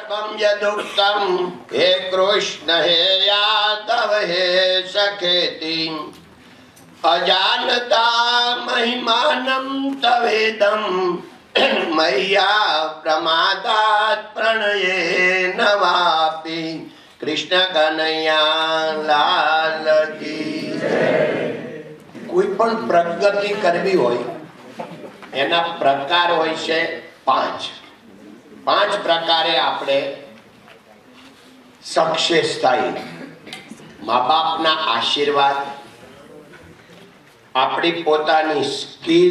सर्वं यदुक्तं हे कृष्ण हे यादव हे सखेति अजानता महिमानं तवेदं मय्या प्रमादात् प्रणयेन वापि कृष्ण कन्हैया लाल की कोई पण प्रगति करवी होय एना प्रकार होय छे पांच प्रकारे आपणे सक्सेस थाय माँ बापना आशीर्वाद अपनी पोतानी स्किल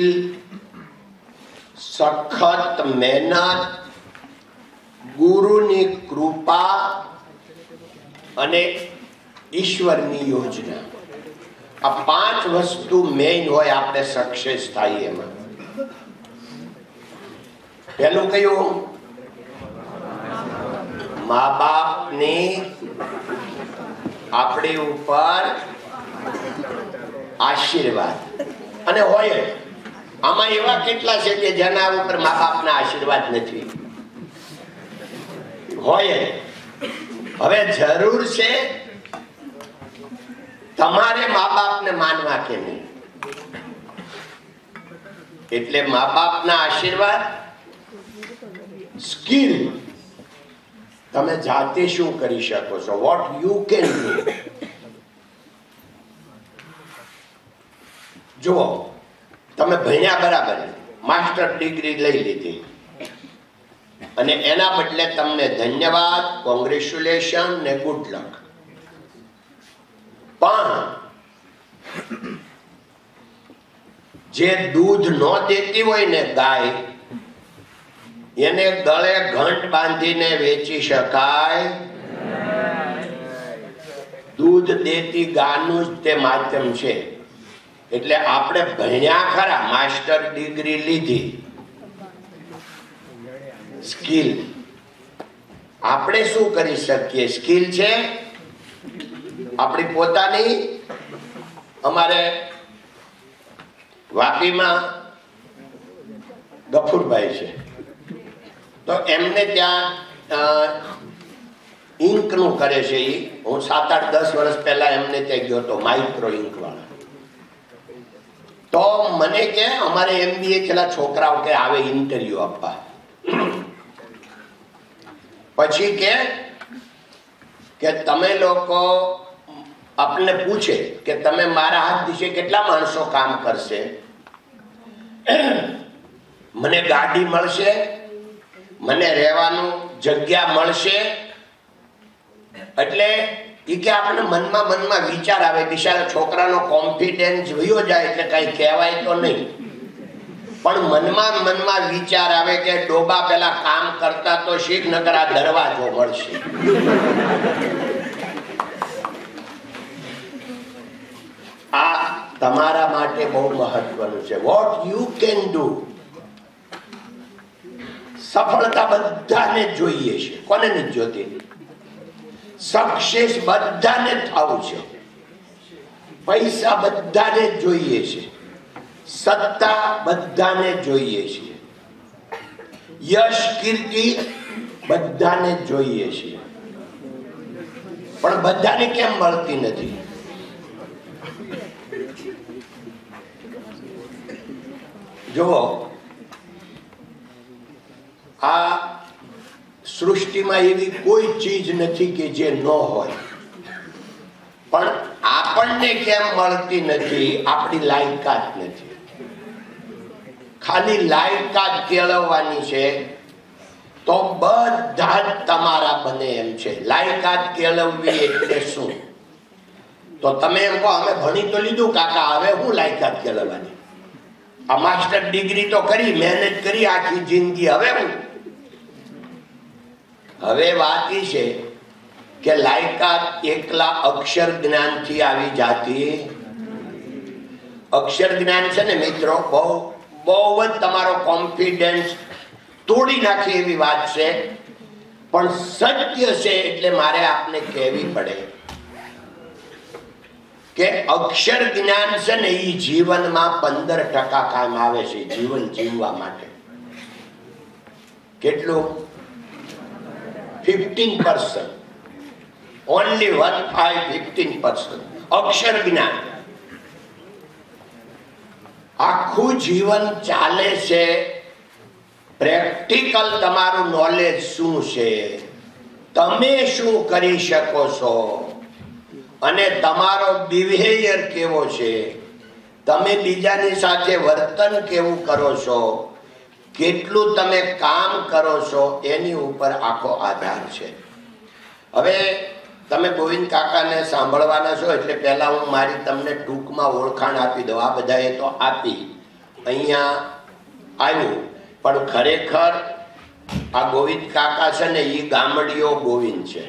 सखत मेहनत गुरुनी कृपा अने ईश्वरनी योजना आ पांच वस्तु मेन होय आपणे सक्सेस थाय एमां पहेलुं कयुं माँ बाप ने अपनी ऊपर आशीर्वाद अने होय आमां एवा केटला छे के जेना ऊपर माँ बाप ना आशीर्वाद नथी होय हवे जरूर छे तमारे माँ बाप ने मानवा के नहीं एटले माँ बाप ना आशीर्वाद स्किल तमे जाते शू करी शको छो व्हाट यू कैन डू जो तमे भण्या बराबर मास्टर डिग्री लई लीधी अने एना बदले तमने धन्यवाद कोंग्रेच्युलेशन ने गुड लक पण जे दूध न देती होय ने गाय एने गळे घंट बांधीने वेची शकाय दूध देती गानु ज ते माध्यम छे एटले आपणे भण्या खरा मास्टर डिग्री लीधी स्किल आपणे शुं करी सकीए स्किल छे अपनी पोतानी अमारे वापी में गफूरभाई छे तो एमने त्या इंक नु करे छे हूँ 7-8-10 वर्ष पहला एमने त्या गयो तो माइक्रो इंक वाला तो मने के अमारे एमबीए छेला छोकराओ के आवे इंटरव्यू आपवा पछी के तमे लोको अपने पूछे कि तमे मारा हाथ दिशे केटला माणसो काम करशे मने गाड़ी मळशे मने रहेवानुं जग्या मळशे એટલે ઈ કે આપણે મનમાં વિચાર આવે બિચારા છોકરાનો કોન્ફિડન્સ વયો જાય એટલે કઈ કહેવાય તો નહીં પણ મનમાં વિચાર આવે કે ડોબા પેલા કામ કરતા તો શીખ નકર આ દરવાજો મળશે आ तमारा माटे बहुत महत्वनुं छे व्हाट यू कैन डू सफलता बधाने जोईए छे कोने नहीं जोती सक्सेस बधाने थावुं छे पैसा बधाने जोईए छे सत्ता बधाने जोईए छे यश कीर्ति बधाने जोईए छे पण बधाने केम मळती नथी जो आ सृष्टि में एवी कोई चीज नहीं कि जे न होय पण आपणने केम मळती नथी आपणी लायकात नथी खाली लायकात केळवવાની છે तो બધા તમારા બને એમ છે લાયકાત કેળવવી એટલે શું તો તમે એમ કહો અમે ભણી તો લીધું કાકા હવે હું લાયકાત કેળવવાની आ मास्टर डिग्री तो करी मेहनत करी आखी जिंदगी हवे बात ई छे के लायकात एकला अक्षर ज्ञान थी आवी जाती अक्षर ज्ञान छे ने मित्रों बहुत तमारो कॉन्फिडेंस तोड़ी नाखे एवी बात छे पण सत्य छे एटले मारे आपने कहेवी पड़े के अक्षर ज्ञान से ने ई जीवन में 15% काम आवे छे जीवन जीववा माटे केटलो 15%. Only 15%. અક્ષર જ્ઞાન. આખું જીવન ચાલે છે, પ્રેક્ટિકલ તમારું નોલેજ શું છે, તમે શું કરી શકો છો, અને તમારો બિહેવિયર કેવો છે, તમે બીજાની સાથે વર્તન કેવું કરો છો, કેટલું તમે કામ કરો છો, એની ઉપર આખો આધાર છે. હવે તમે ગોવિંદ કાકાને સાંભળવાના છો એટલે પહેલા હું મારી તમને ટૂંકમાં ઓળખાણ આપી દઉં. આ બધાએ તો આપી, અહીંયા આવ્યું, પણ ખરેખર આ ગોવિંદ કાકા છે ને એ ગામડીઓ ગોવિંદ છે.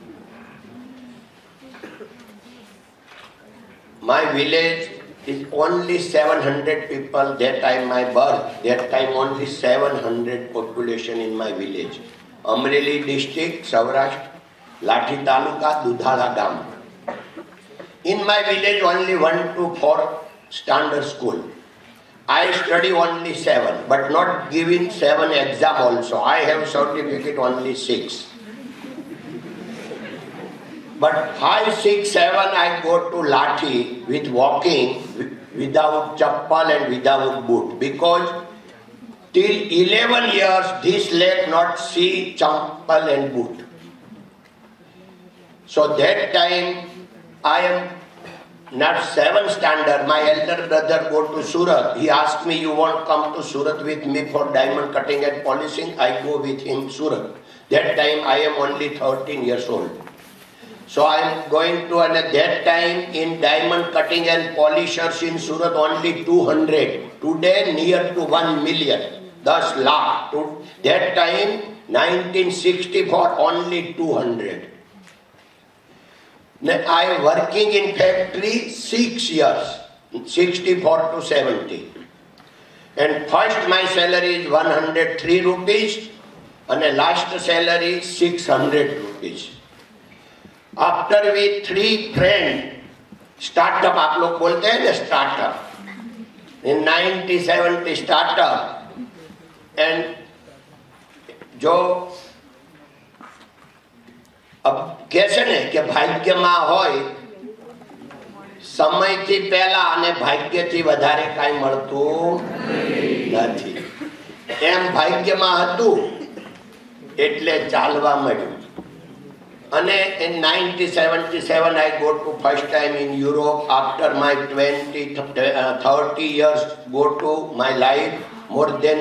My village is only 700 people. That time my birth, that time only 700 population in my village. Amreli district, Saurashtra, Lathi Taluka, Dudhala Gam. In my village only 1 to 4 standard school. I study only 7, but not giving 7 exam also. I have certificate only 6. But 5, 6, 7 I go to Lathi with walking, without chappal and without boot, because till 11 years this leg not see chappal and boot. So that time I am not 7th standard. My elder brother go to Surat. He asked me, you won't come to Surat with me for diamond cutting and polishing? I go with him Surat. That time I am only 13 years old. So I am going to, and at that time in diamond cutting and polishers in Surat only 200. Today near to 1 million. 10 lakh. That time 1964 only 200. I am working in factory 6 years, 64 to 70. And first my salary is 103 rupees and the last salary 600 rupees. After we 3 friends, startup, आप लोग बोलते हैं ना startup, in 1970 startup, and जो अब कैसे ने कि ભાગ્યમાં હોય, સમયથી પહેલા અને ભાગ્યથી વધારે કાંઈ મળતું નથી. એમ ભાગ્યમાં હતું એટલે ચાલવા મળ્યું. And in 1977 I go to first time in Europe. After my 30 years go to my life, more than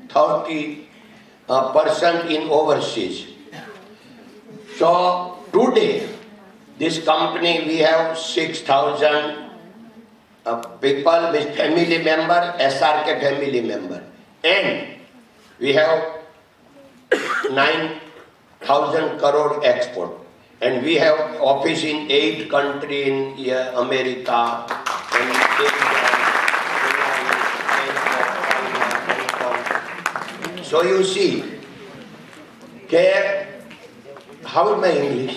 30% in overseas. So today this company we have 6,000 people with family member, SRK family member, and we have 9,000 crore export, and we have office in 8 countries in America, and so you see, how is my English?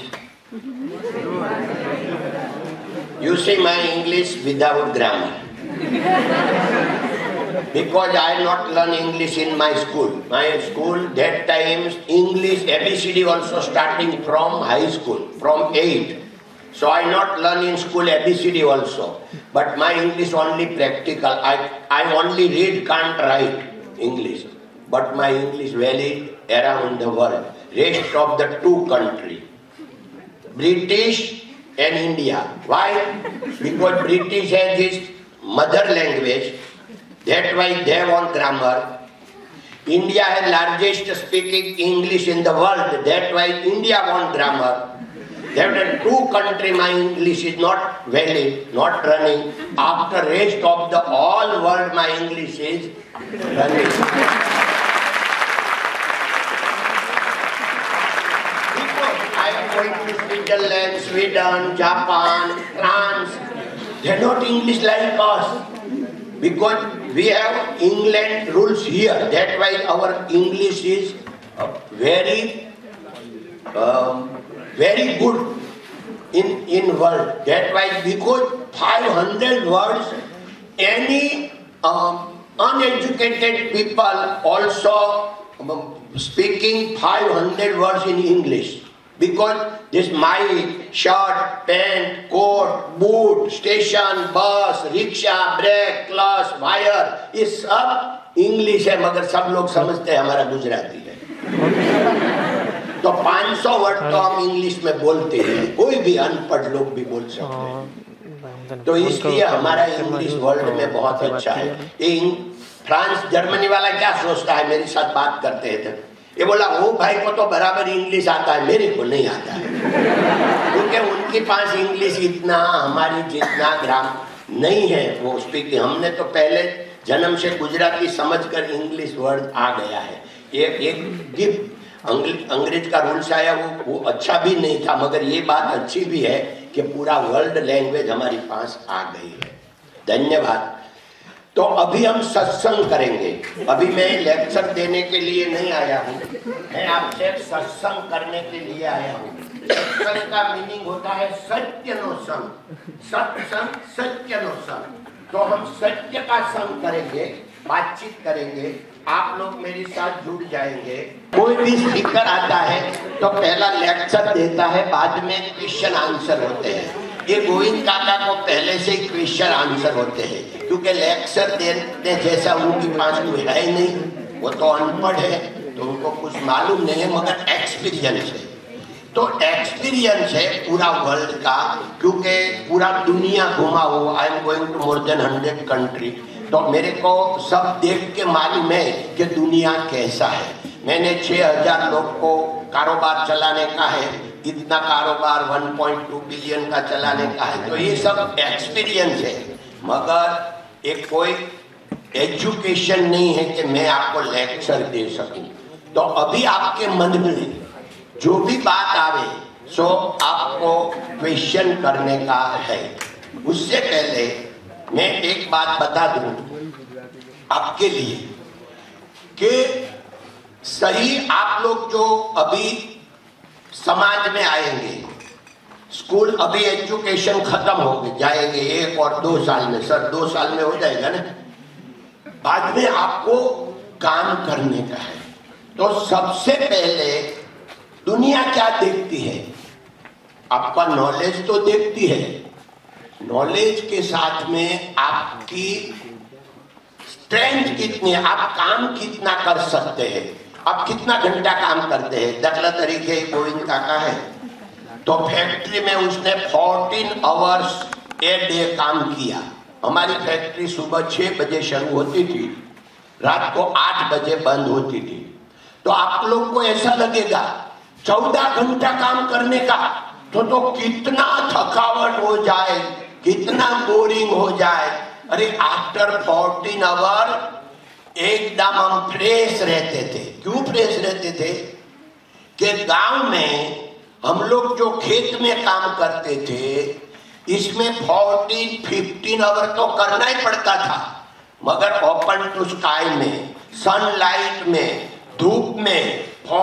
You see my English without grammar. Because I not learn English in my school. My school that time English ABCD also starting from high school, from 8. So I not learn in school ABCD also. But my English only practical. I only read, can't write English. But my English valid around the world. Rest of the 2 countries, British and India. Why? Because British has his mother language. That's why they want grammar. India has largest speaking English in the world. That's why India want grammar. There are 2 countries my English is not valid, not running. After rest of the all world my English is running. Because I am going to Switzerland, Sweden, Japan, France. They are not English like us. Because we have England rules here. That's why our English is very good in world. That's why because 500 words, any uneducated people also speaking 500 words in English because this mic, shirt, pant, coat, boot, station, bus, rickshaw, brake, clutch, wire, ये सब English है, मगर सब लोग समझते हैं हमारा गुजराती है। तो 500 वर्ड तो हम इंग्लिश में बोलते हैं, कोई भी अनपढ़ लोग भी बोल सकते हैं। तो इसलिए हमारा इंग्लिश वर्ल्ड में बहुत अच्छा है। फ्रांस जर्मनी वाला क्या सोचता है, मेरे साथ बात करते हैं तो ये बोला वो भाई को तो बराबर इंग्लिश आता है, मेरे को नहीं आता है, क्योंकि उनके पास इंग्लिश इतना हमारी जितना ग्राम नहीं है वो स्पीकिंग। हमने तो पहले जन्म से गुजराती समझकर इंग्लिश वर्ड आ गया है। एक गिफ्ट अंग्रेज का रूल्स आया, वो अच्छा भी नहीं था, मगर ये बात अच्छी भी है कि पूरा वर्ल्ड लैंग्वेज हमारे पास आ गई है। धन्यवाद। तो अभी हम सत्संग करेंगे। अभी मैं लेक्चर देने के लिए नहीं आया हूँ, मैं आपसे सत्संग करने के लिए आया हूँ। सत्संग का मीनिंग होता है सत्य नो संग, सत्संग सत्य नो संग। तो हम सत्य का संग करेंगे, बातचीत करेंगे, आप लोग मेरे साथ जुड़ जाएंगे। कोई भी स्पीकर आता है तो पहला लेक्चर देता है, बाद में क्वेश्चन आंसर होते हैं। ये गोविंद काका को पहले से ही क्वेश्चन आंसर होते हैं, क्योंकि लेक्चर देने जैसा उनके पास कोई है नहीं, वो तो अनपढ़ है, तो उनको कुछ मालूम नहीं है, मगर एक्सपीरियंस है। तो एक्सपीरियंस है पूरा वर्ल्ड का, क्योंकि पूरा दुनिया घुमा हुआ। I am going to more than 100 country, तो मेरे को सब देख के मालूम है कि दुनिया कैसा है। मैंने 6000 लोग को कारोबार चलाने का है, इतना कारोबार 1.2 बिलियन का चलाने का है, तो ये सब एक्सपीरियंस है, मगर एक कोई एजुकेशन नहीं है कि मैं आपको लेक्चर दे सकूं। तो अभी आपके मन में जो भी बात आवे सो आपको क्वेश्चन करने का है। उससे पहले मैं एक बात बता दूं आपके लिए कि सही आप लोग जो अभी समाज में आएंगे, स्कूल अभी एजुकेशन खत्म हो जाएंगे 1 और 2 साल में, सर 2 साल में हो जाएगा ना, बाद में आपको काम करने का है। तो सबसे पहले दुनिया क्या देखती है, आपका नॉलेज तो देखती है, नॉलेज के साथ में आपकी स्ट्रेंथ कितनी है, आप काम कितना कर सकते हैं, आप कितना घंटा काम करते हैं। दाखला तरीके गोविंद काका है तो फैक्ट्री में उसने 14 आवर्स ए डे काम किया। हमारी फैक्ट्री सुबह 6 बजे शुरू होती थी, रात को 8 बजे बंद होती थी। तो आप लोग को ऐसा लगेगा 14 घंटा काम करने का तो कितना थकावट हो जाए, कितना बोरिंग हो जाए। अरे आफ्टर 14 आवर एकदम हम फ्रेश रहते थे। क्यों फ्रेश रहते थे कि गांव में हम लोग जो खेत में काम करते थे इसमें 14-15 आवर तो करना ही पड़ता था, मगर ओपन टू स्काई में, सनलाइट में, धूप में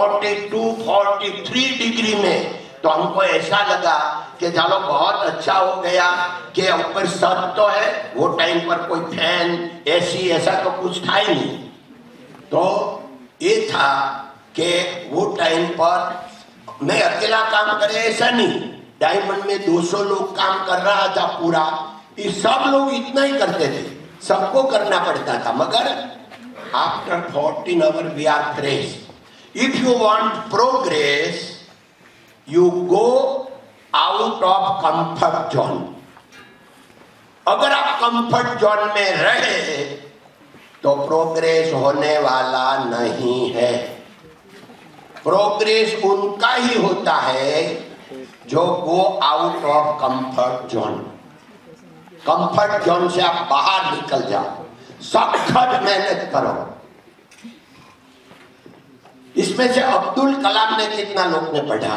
42-43 डिग्री में, तो हमको ऐसा लगा कि चलो बहुत अच्छा हो गया कि ऊपर छत तो है। वो टाइम पर कोई फैन एसी ऐसा तो कुछ था ही नहीं। तो ये था कि वो टाइम पर मैं अकेला काम करे ऐसा नहीं, डायमंड में 200 लोग काम कर रहा था पूरा, ये सब लोग इतना ही करते थे, सबको करना पड़ता था। मगर after 14 hour we are fresh. If you want progress you go out of comfort zone. अगर आप कंफर्ट जोन में रहे तो प्रोग्रेस होने वाला नहीं है। प्रोग्रेस उनका ही होता है जो go out of comfort zone. Comfort zone से आप बाहर निकल जाओ, सख्त मेहनत करो। इसमें से अब्दुल कलाम ने कितना लोग ने पढ़ा?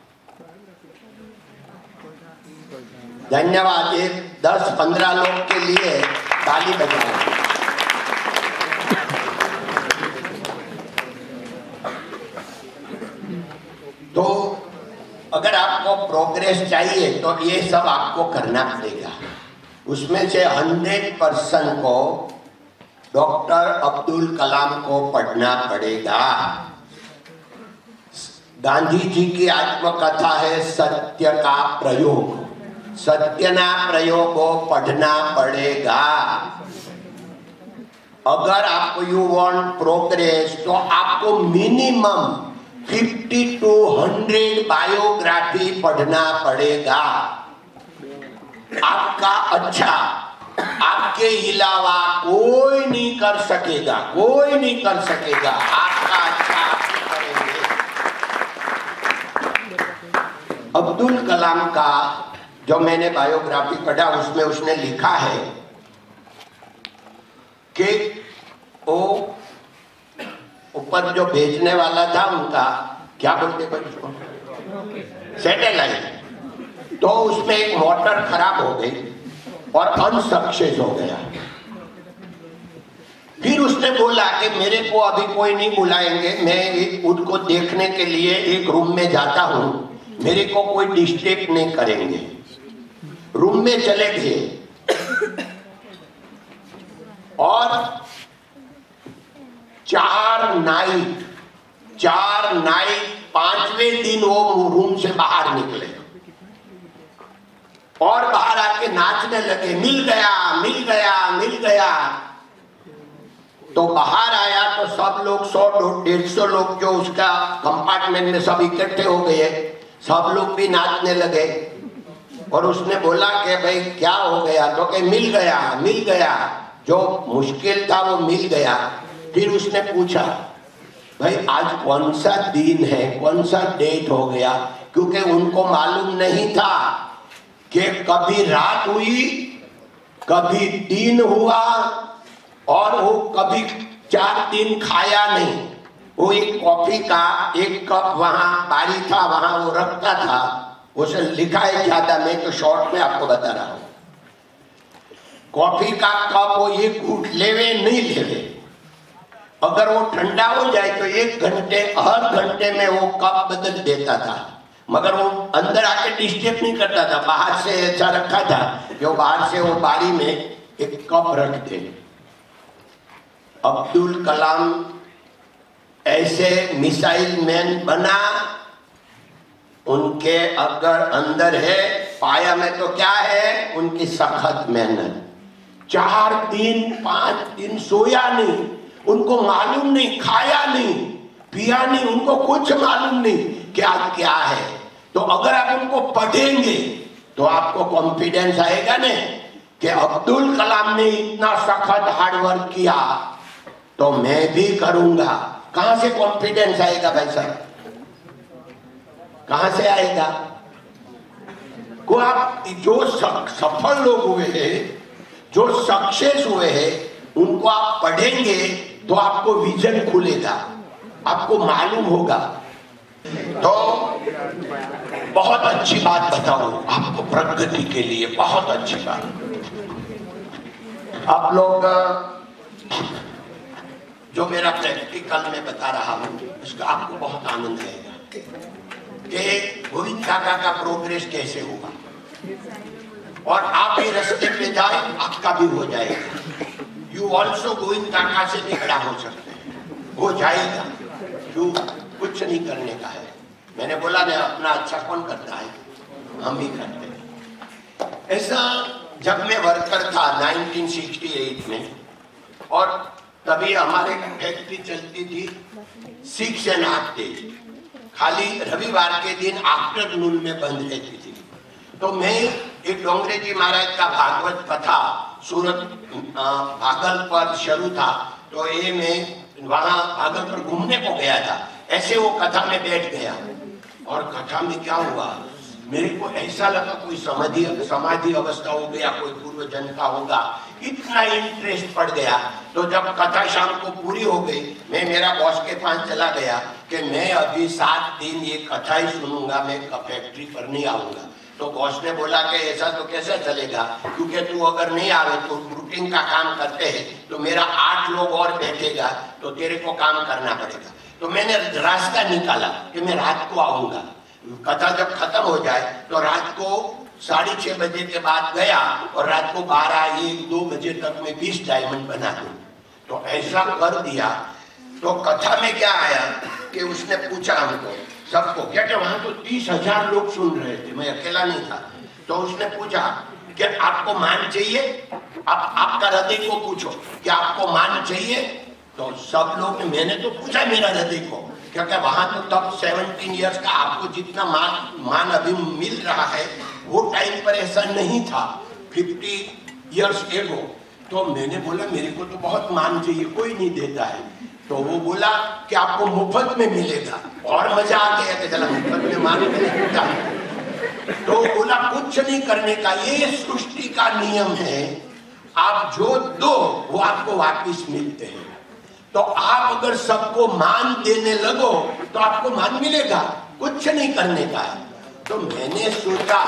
धन्यवाद। ये 10-15 लोग के लिए ताली बजाएं। तो अगर आपको प्रोग्रेस चाहिए तो ये सब आपको करना पड़ेगा। उसमें से 100% को डॉक्टर अब्दुल कलाम को पढ़ना पड़ेगा। गांधी जी की आत्मकथा है सत्य का प्रयोग। सत्यना प्रयोगों पढ़ना पड़ेगा। अगर आपको यू वांट प्रोग्रेस तो आपको मिनिमम 50 to 100 बायोग्राफी पढ़ना पड़ेगा। आपका अच्छा आपके अलावा कोई नहीं कर सकेगा, कोई नहीं कर सकेगा। आपका अच्छा आप करेंगे। अब्दुल कलाम का जो मैंने बायोग्राफी पढ़ा उसमें उसने लिखा है कि वो ऊपर जो भेजने वाला था उनका क्या बोलते बच्चों, सैटेलाइट, तो उसमें एक मोटर खराब हो गई और अनसक्सेस हो गया। फिर उसने बोला कि मेरे को अभी कोई नहीं बुलाएंगे, मैं उनको देखने के लिए एक रूम में जाता हूं, मेरे को कोई डिस्टर्ब नहीं करेंगे। रूम में चले गए और 4 नाइट 5वें दिन वो रूम से बाहर निकले और बाहर आके नाचने लगे, मिल गया मिल गया मिल गया। तो बाहर आया तो सब लोग 100-150 लोग जो उसका कंपार्टमेंट में सब इकट्ठे हो गए, सब लोग भी नाचने लगे। और उसने बोला कि भाई क्या हो गया, तो कि मिल गया मिल गया, जो मुश्किल था वो मिल गया। फिर उसने पूछा भाई आज कौन सा दिन है, कौन सा डेट हो गया, क्योंकि उनको मालूम नहीं था कि कभी रात हुई, कभी दिन हुआ, और वो कभी 4 दिन खाया नहीं। वो एक कॉफी का एक कप वहां बारी था, वहां वो रखता था, उसे लिखा है ज्यादा, मैं तो शॉर्ट में आपको बता रहा हूं। कॉफी का कप वो एक घूंट लेवे नहीं लेवे, अगर वो ठंडा हो जाए तो 1 घंटे हर घंटे में वो कप बदल देता था, मगर वो अंदर आके डिस्टर्ब नहीं करता था। बाहर से ऐसा रखा था जो बाहर से वो बारी में एक कप रख दे। अब्दुल कलाम ऐसे मिसाइल मैन बना, उनके अगर अंदर है पाया में तो क्या है, उनकी सखत मेहनत। 4 दिन 5 दिन सोया नहीं, उनको मालूम नहीं, खाया नहीं पिया नहीं, उनको कुछ मालूम नहीं कि आज क्या है। तो अगर आप उनको पढ़ेंगे तो आपको कॉन्फिडेंस आएगा ना कि अब्दुल कलाम ने इतना सखत हार्डवर्क किया तो मैं भी करूंगा। कहां से कॉन्फिडेंस आएगा भाई साहब, कहां से आएगा? को आप जो सफल लोग हुए हैं, जो सक्सेस हुए हैं, उनको आप पढ़ेंगे तो आपको विजन खुलेगा, आपको मालूम होगा। तो बहुत अच्छी बात बताऊं आपको प्रगति के लिए, बहुत अच्छी बात। आप लोग जो मेरा प्रैक्टिकल में बता रहा हूं उसका आपको बहुत आनंद आएगा कि गोविंद काका का प्रोग्रेस कैसे होगा, और आप ये रास्ते पे जाए आपका भी हो जाएगा। यू ऑल्सो गोविंद काका से भी खड़ा हो सकते हैं, हो जाएगा। यू कुछ नहीं करने का है। मैंने बोला ना अपना अच्छा कौन करता है, हम ही करते हैं। ऐसा जब मैं वर्कर था 1968 में, और तभी हमारे फैक्ट्री चलती थी 6.5 days, खाली रविवार के दिन आफ्टरनून में बंद रहती थी। तो मैं एक डोंगरे जी महाराज का भागवत कथा सूरत भागलपुर शुरू था, तो ये मैं वहां भागलपुर घूमने को गया था। ऐसे वो कथा में बैठ गया, और कथा में क्या हुआ, मेरे को ऐसा लगा कोई समाधि अवस्था हो गया, कोई पूर्व जन्म का होगा, इतना इंटरेस्ट पड़ गया। तो जब कथा शाम को पूरी हो गई, मैं मेरा बॉस के पास चला गया कि मैं अभी 7 दिन ये कथा ही सुनूंगा, मैं फैक्ट्री पर नहीं आऊंगा। तो बॉस ने बोला कि ऐसा तो कैसे चलेगा, क्योंकि तू अगर नहीं आवे तो रूटीन का काम करते हैं तो मेरा 8 लोग और बैठेगा, तो तेरे को काम करना पड़ेगा। तो मैंने रास्ता निकाला कि मैं रात को आऊंगा, कथा जब खत्म हो जाए तो रात को 6:30 बजे के बाद गया, और रात को 12-1-2 बजे तक मैं 20 डायमंड बना दूं। तो ऐसा कर दिया। तो कथा में क्या आया कि उसने पूछा हमको सबको। क्या वहां तो 30,000 लोग सुन रहे थे, मैं अकेला नहीं था। तो उसने पूछा कि आपको मान चाहिए? आपका हृदय को पूछो कि आपको मान चाहिए? तो सब लोग, मैंने तो पूछा मेरा हृदय को, क्योंकि वहां तो तब 17 इयर्स का आपको जितना मान अभी मिल रहा है वो टाइम पर ऐसा नहीं था, 50 इयर्स एगो। तो मैंने बोला मेरे को तो बहुत मान चाहिए, कोई नहीं देता है। तो वो बोला कि आपको मुफ्त में मिलेगा, और मजा आ गया कि चला मुफ्त में मान मिलेगा। तो बोला कुछ नहीं करने का, ये सृष्टि का नियम है, आप जो दो वो आपको वापस मिलते हैं। तो आप अगर सबको मान देने लगो तो आपको मान मिलेगा, कुछ नहीं करने का है। तो मैंने सोचा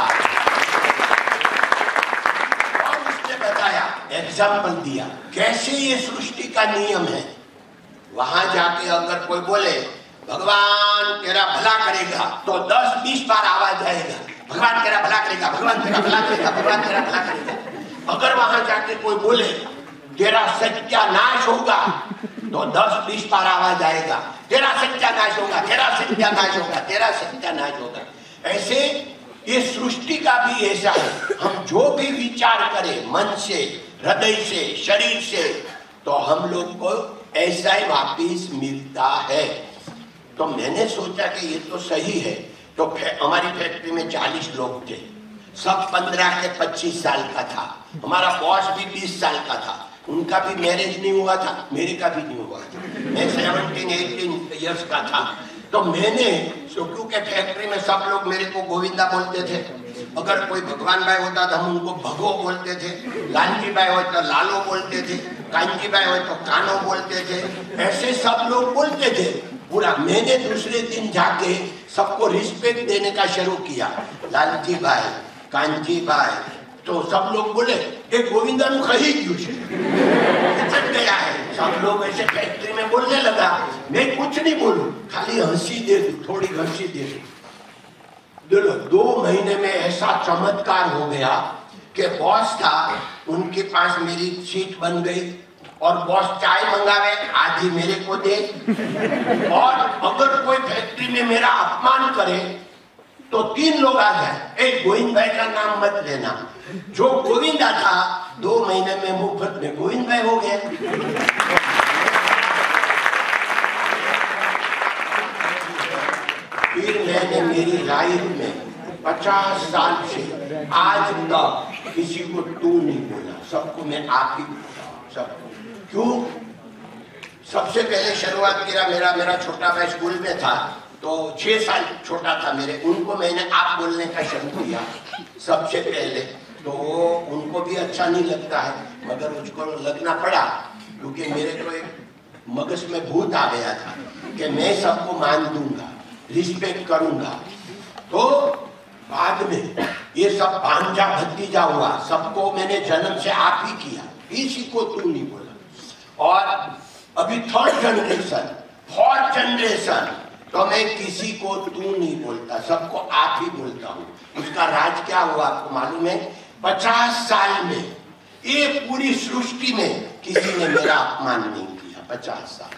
और उसने बताया, एग्जाम्पल दिया कैसे ये सृष्टि का नियम है। वहां जाके अगर कोई बोले भगवान तेरा भला करेगा, तो 10-20 बार आवाज आएगा, भगवान तेरा भला करेगा, भगवान तेरा भला करेगा, भगवान तेरा भला करेगा। अगर वहां जाके कोई बोले तेरा सत्यानाश होगा, तो 10-20 बार आवाज आएगा, तेरा सत्यानाश होगा, तेरा सत्यानाश होगा, तेरा सत्यानाश होगा। ऐसे ये सृष्टि का भी ऐसा है, हम जो भी विचार करें मन से, हृदय से, शरीर से, तो हम लोग को ऐसा ही वापिस मिलता है। तो मैंने सोचा कि ये तो सही है। तो हमारी फैक्ट्री में 40 लोग थे, सब 15 से 25 साल का था। हमारा बॉस भी 20 साल का था, उनका भी मैरिज नहीं हुआ था, मेरे का भी नहीं हुआ था। मैं 17-18 इयर्स का था। तो मैंने क्योंकि फैक्ट्री में सब लोग मेरे को गोविंदा बोलते थे, अगर कोई भगवान भाई होता तो हम उनको भगो बोलते थे, लालजी भाई हो तो लालो बोलते थे, कांजी भाई हो तो कानो बोलते थे, ऐसे सब लोग बोलते थे पूरा। मैंने दूसरे दिन जाके सबको रिस्पेक्ट देने का शुरू किया, लालजी भाई, कांजी भाई। तो सब लोग बोले एक गोविंदा नु कही क्यों गया है। सब लोग ऐसे फैक्ट्री में बोलने लगा, मैं कुछ नहीं बोलूं, खाली हंसी दे दूं, थोड़ी हंसी दे दूं। 2 महीने में ऐसा चमत्कार हो गया कि बॉस था, उनके पास मेरी सीट बन गई, और बॉस चाय मंगावे आधी मेरे को दे। और अगर कोई फैक्ट्री में मेरा अपमान करे तो 3 लोग आ जाए, एक गोविंद भाई का नाम मत लेना। जो गोविंदा था 2 महीने में मुफ्त में गोविंद भाई हो गए। फिर मैंने मेरी लाइफ में 50 साल से आज तक किसी को तू नहीं बोला, सबको मैं आप ही बोला, सबको। क्यों? सबसे पहले शुरुआत किया, मेरा छोटा भाई स्कूल में था, तो 6 साल छोटा था मेरे, उनको मैंने आप बोलने का शुरू किया सबसे पहले। तो उनको भी अच्छा नहीं लगता है, मगर उसको लगना पड़ा, क्योंकि मेरे को एक मगज में भूत आ गया था कि मैं सबको मान दूंगा, रिस्पेक्ट करूंगा। तो बाद में ये सब भांजा भतीजा हुआ, सबको मैंने जन्म से आप ही किया, किसी को तू नहीं बोला। और अभी 3rd जनरेशन, 4th जनरेशन, तो मैं किसी को तू नहीं बोलता, सबको आप ही बोलता हूँ। उसका राज क्या हुआ आपको मालूम है? 50 साल में ये पूरी सृष्टि में किसी ने मेरा अपमान नहीं किया। 50 साल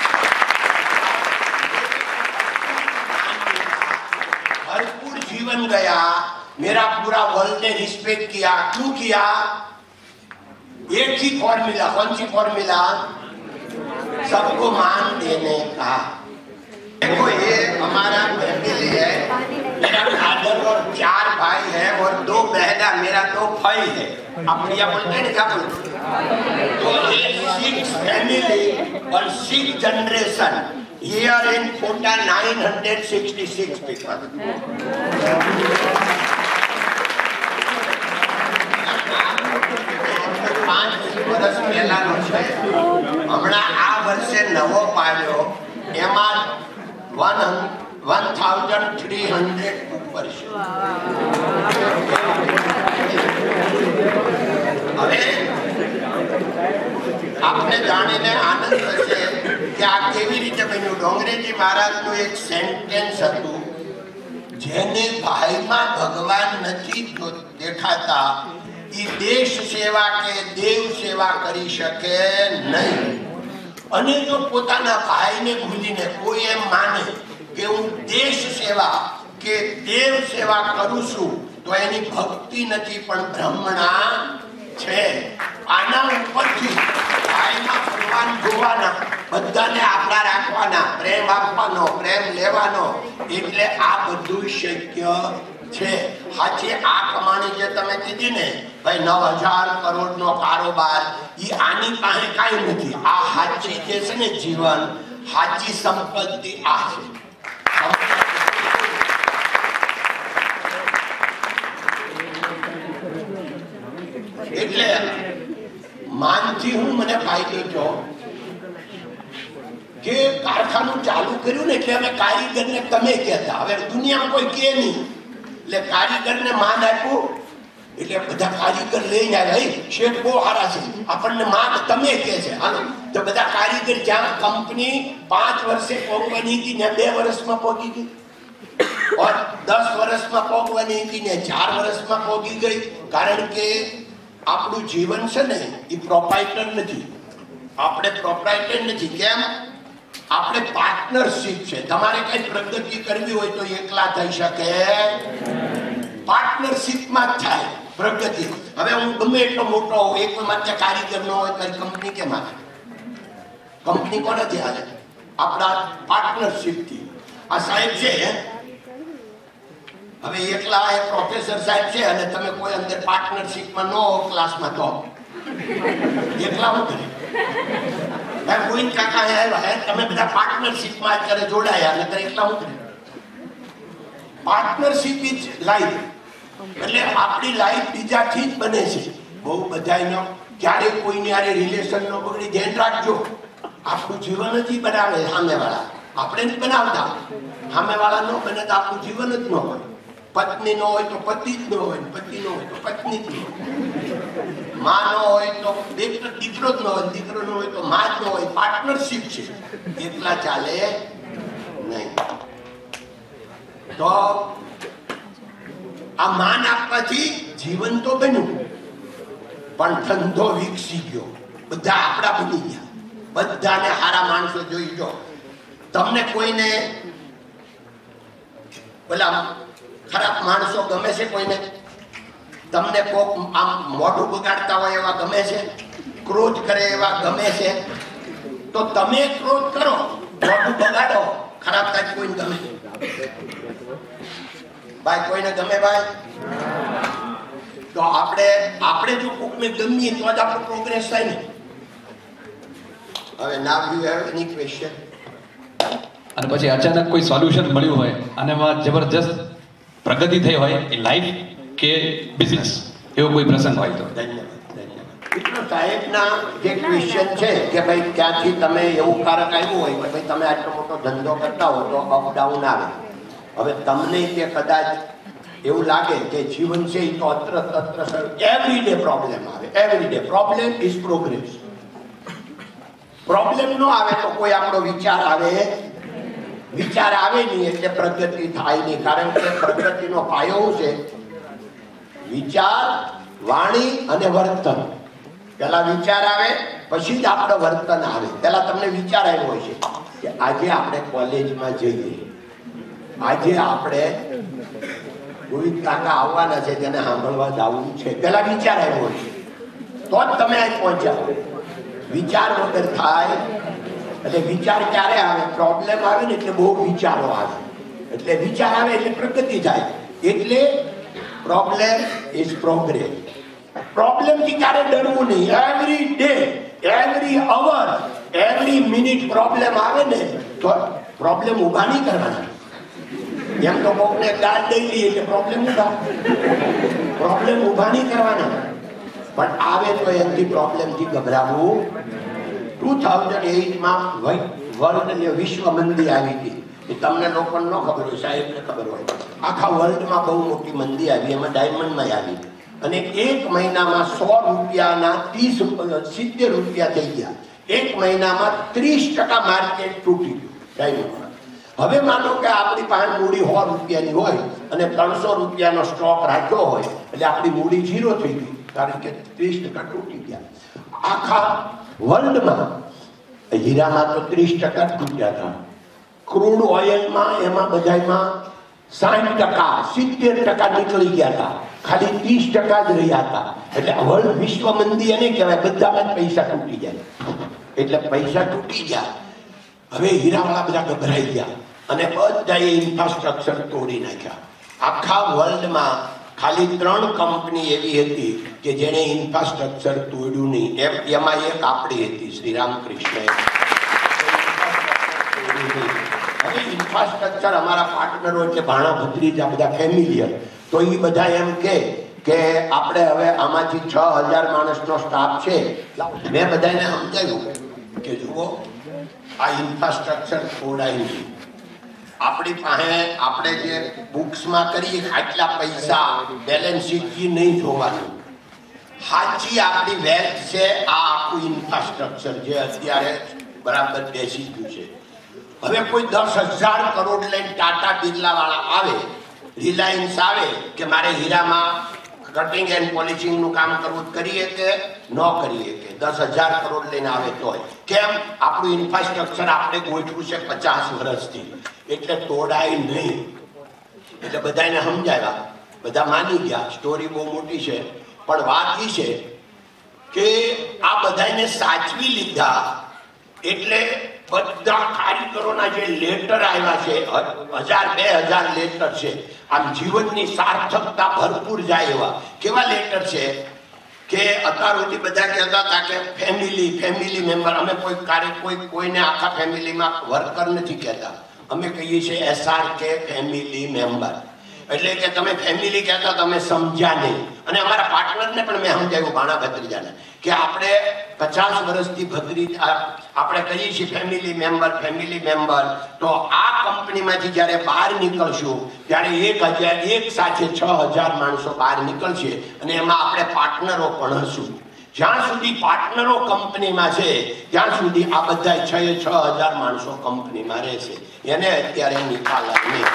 भरपूर जीवन गया, मेरा पूरा वर्ल्ड ने रिस्पेक्ट किया। क्यों किया? एक ही फॉर्मूला, कौन सी फॉर्मूला? सबको मान देने का। देखो ये हमारा फैमिली है, मेरा फादर और 4 भाई है और 2 बहना, मेरा 2 भाई है। आप भैया बोलते हैं क्या बोलते? तो ये 6 फैमिली और 6 generation, here in Kota 966 people. 5 વર્ષ પહેલાનો છે, હમણાં આ વર્ષે નવો પાડ્યો, એમાં 1300 ઉપર છે। હવે આપને જાણીને આનંદ થશે કે આ કેવી રીતે બન્યું। ડોંગરેજી મહારાજનું એક સેન્ટેન્સ હતું, જેને ભાઈમાં ભગવાન નથી દેખાતા એ દેશ સેવા કે દેવ સેવા કરી શકે નહીં। અને જો પોતાના ભાઈને ભૂલીને કોઈ એમ માને કે હું દેશ સેવા કે દેવ સેવા કરું છું તો એની ભક્તિ નથી પણ બ્રહ્મણા છે. આના ઉપરથી આયમાં ભગવાન જોવાના, બધાને આપણા રાખવાના, પ્રેમ આપવાનો, પ્રેમ લેવાનો, એટલે આ બધું શક્ય છે. હાચી આ કમાણી જે તમે કીધી ને ભાઈ 9,000 કરોડનો કારોબાર, એ આની પાસે કાંઈ નથી. આ હાચી જે છે ને જીવન, હાચી સંપત્તિ આ છે. એટલે માનથી હું મને ફાયદો થયો કે કારખાનું ચાલુ કર્યું ને એટલે અમે કારીગરને તમે કહેતા. હવે દુનિયામાં કોઈ કે નહીં એટલે કારીગરને માન આપ્યું એટલે બધા કારીગર લઈને આવ્યા. શેઠ બહુ સારા છે, આપણને માન તમે કહે છે. હાલો તો બધા કારીગર જ્યાં કંપની 5 વર્ષે પહોંચવાની હતી ને 2 વર્ષમાં પહોંચી ગઈ, 10 વર્ષમાં પહોંચવાની હતી ને 4 વર્ષમાં પહોંચી ગઈ. કારણ કે આપણું જીવન છે ને એ પ્રોપ્રાઇટર નથી, આપણે પ્રોપ્રાઇટર નથી. કેમ? આપણે પાર્ટનરશિપ છે. તમારે કઈ પ્રગતિ કરવી હોય તો એકલા થઈ શકે, પાર્ટનરશિપમાં જ થાય પ્રગતિ. હવે હું ગમે એટલો મોટો હોઉં, એક માત્ર કારીગર ન હોય મારી કંપની કેમ હાલે? કંપની કોનાથી હાલે? આપણા પાર્ટનરશિપથી. આ સાહેબ છે, હવે એકલા એક પ્રોફેસર સાહેબ છે અને તમે કોઈ અંદર પાર્ટનરશિપમાં ન હો ક્લાસમાં તો એકલા હું કરે? ગોવિંદ કાકા આવ્યા, તમે બધા પાર્ટનરશિપમાં અત્યારે જોડાયા અને એકલા હું કરે? Partnership is life. એટલે આપણી લાઈફ બીજાથી જ બને છે. બહુ બધાનો ક્યારેય કોઈની આરે રિલેશન નો બગડી, ધ્યાન રાખજો. આપણું જીવન જ બનાવે સામેવાળા, આપણે જ બનાવતા. સામેવાળા ન બને તો આપણું જીવન જ ન હોય. પત્ની નો હોય તો પતિ જ ન હોય, પતિ નો હોય તો પત્ની જ ન હોય, માં નો હોય તો દીકરો જ ન હોય, દીકરો નો હોય તો માં જ ન હોય. પાર્ટનરશિપ છે, એકલા ચાલે નહીં. તો આ માન આપવાથી જીવન તો બન્યું પણ ધંધો વિકસી ગયો. બધા આપણા બની ગયા, બધાને સારા માણસો જોઈ. જો તમને કોઈને પેલા ખરાબ માણસો ગમે છે? કોઈને તમને કોક આમ મોઢું બગાડતા હોય એવા ગમે છે? ક્રોધ કરે એવા ગમે છે? તો તમે ક્રોધ કરો, મોઢું બગાડો, ખરાબ થાય કોઈને ગમે? ભાઈ કોઈને ગમે? ભાઈ તો આપણે જો કોકને ગમીએ તો જ આપણો પ્રોગ્રેસ થાય ને. હવે now you have any question? અને પછી અચાનક કોઈ સોલ્યુશન મળ્યું હોય અને એમાં જબરજસ્ત પ્રગતિ થઈ હોય, એ લાઈફ કે બિઝનેસ, એવો કોઈ પ્રસંગ હોય તો? ધન્યવાદ. સાહેબના જે ક્વેશ્ચન છે કે ભાઈ ક્યાંથી તમે એવું કારક આવ્યું હોય કે ભાઈ તમે આટલો મોટો ધંધો કરતા હો તો અપડાઉન આવે. હવે તમને કે કદાચ એવું લાગે કે જીવન છે એ તો અત્ર એવરીડે પ્રોબ્લેમ આવે. Everyday problem is progress. Problem નો આવે તો કોઈ આપણો વિચાર આવે, વિચાર આવે નહીં એટલે પ્રગતિ થાય નહીં. કારણ કે પ્રગતિનો પાયો છે વિચાર, વાણી અને વર્તન. પેલા વિચાર આવે પછી જ આપણો વર્તન આવે. પેલા તમને વિચાર આવ્યો હોય છે કે આજે આપણે કોલેજમાં જઈએ, આજે આપણે ગોવિંદ કાકા આવવાના છે તેને સાંભળવા જવું છે. પેલા વિચાર આવ્યો હોય છે તો જ તમે અહીં પહોંચ્યા. વિચાર વગર થાય એટલે વિચાર ક્યારે આવે? પ્રોબ્લેમ આવે ને એટલે બહુ વિચારો આવે, એટલે વિચાર આવે એટલે પ્રગતિ થાય. એટલે પ્રોબ્લેમ ઇઝ પ્રોગ્રેસ. પ્રોબ્લેમ થી ક્યારે ડરવું નહીં. Every day, every hour, every minute problem આવે ને તો પ્રોબ્લેમ ઉભા નહીં કરવાના. એમ તો કોકને ગાળ દઈ લઈએ એટલે પ્રોબ્લેમ ઉભા, પ્રોબ્લેમ ઉભા નહીં કરવાના. પણ આવે તો એમથી પ્રોબ્લેમથી ગભરાવું. 2008માં વર્લ્ડ વિશ્વ મંદી આવી હતી. તમને લોકોને ન ખબર હોય, સાહેબને ખબર હોય. આખા વર્લ્ડમાં બહુ મોટી મંદી આવી, એમાં ડાયમંડમાં આવી. અને 1 મહિનામાં 100 રૂપિયાના 70 રૂપિયા થઈ ગયા. 1 મહિનામાં 30% માર્કેટ તૂટી ગયું ડાયમંડમાં. હવે માનો કે આપણી પાસે મૂડી 100 રૂપિયાની હોય અને 300 રૂપિયાનો સ્ટોક રાખ્યો હોય એટલે આપણી મૂડી 0 થઈ ગઈ, કારણ કે 30% તૂટી ગયા. આખા વર્લ્ડમાં હીરામાં તો 30% તૂટ્યા હતા, ક્રૂડ ઓઇલમાં એમાં બધામાં 60%, 70% નીકળી ગયા હતા, ખાલી 30% જ રહ્યા હતા. એટલે વર્લ્ડ વિશ્વ મંદી એને કહેવાય, બધામાં જ પૈસા તૂટી જાય. એટલે પૈસા તૂટી ગયા. હવે હીરાવાળા બધા ગભરાઈ ગયા અને બધાએ ઇન્ફ્રાસ્ટ્રક્ચર તોડી નાખ્યા. આખા વર્લ્ડમાં ખાલી 3 કંપની એવી હતી કે જેણે ઇન્ફ્રાસ્ટ્રક્ચર તોડ્યું નહીં. એમાં એક આપણી હતી, શ્રી રામકૃષ્ણ. હવે ઇન્ફ્રાસ્ટ્રક્ચર અમારા પાર્ટનરો એટલે ભાણા ભત્રીજા બધા ફેમિલિયર, તો એ બધા એમ કે આપણે હવે આમાંથી 6000 માણસનો સ્ટાફ છે. મેં બધાને સમજાવ્યું કે જુઓ, આ ઇન્ફ્રાસ્ટ્રક્ચર તોડાય નહીં. આપણી પાસે આપણે જે બુક્સમાં કરીએ આટલા પૈસા બેલેન્સ શીટ નહીં જોવાનું. સાચી આપણી વેલ્થ છે આ આખું ઇન્ફ્રાસ્ટ્રક્ચર જે અત્યારે બરાબર બેસી ગયું છે. હવે કોઈ 10,000 કરોડ લઈને ટાટા બિરલા વાળા આવે, રિલાયન્સ આવે કે મારે હીરામાં કટિંગ એન્ડ પોલિશિંગ નું કામ કરવું, કરીએ કે ન કરીએ કે 10,000 કરોડ લઈને આવે તોય કેમ? આપણું ઇન્ફ્રાસ્ટ્રક્ચર આપણે ગોઠવું છે 50 વર્ષથી, એટલે તોડાય નહીં. એટલે બધાને સમજાવ્યા, બધા માની ગયા. સ્ટોરી બહુ મોટી છે, પણ વાત એ છે કે આ બધાને સાચવી લીધા. એટલે બધા કારીગરોના જે લેટર આવ્યા છે, 1000-2000 લેટર છે, આમ જીવનની સાર્થકતા ભરપૂર જાય એવા. કેવા લેટર છે કે અત્યાર સુધી બધા કહેતા હતા કે ફેમિલી મેમ્બર. અમે કોઈને આખા ફેમિલીમાં વર્કર નથી કહેતા, અમે કહીએ છીએ SRK ફેમિલી મેમ્બર. એટલે કે તમે ફેમિલી કહેતા તમે સમજ્યા નહીં. અને અમારા પાર્ટનરને પણ મેં સમજાવ્યું, ભાણા ભત્રીજાને, કે આપણે 50 વર્ષથી આપણે કહીએ છીએ ફેમિલી મેમ્બર. તો આ કંપનીમાંથી જ્યારે બહાર નીકળશું ત્યારે એક સાથે 6000 માણસો બહાર નીકળશે અને એમાં આપણે પાર્ટનરો પણ હશું. જ્યાં સુધી પાર્ટનરો કંપનીમાં છે ત્યાં સુધી આ બધા 6000 માણસો કંપનીમાં રહેશે. એને અત્યારે નિકાલ નહીં.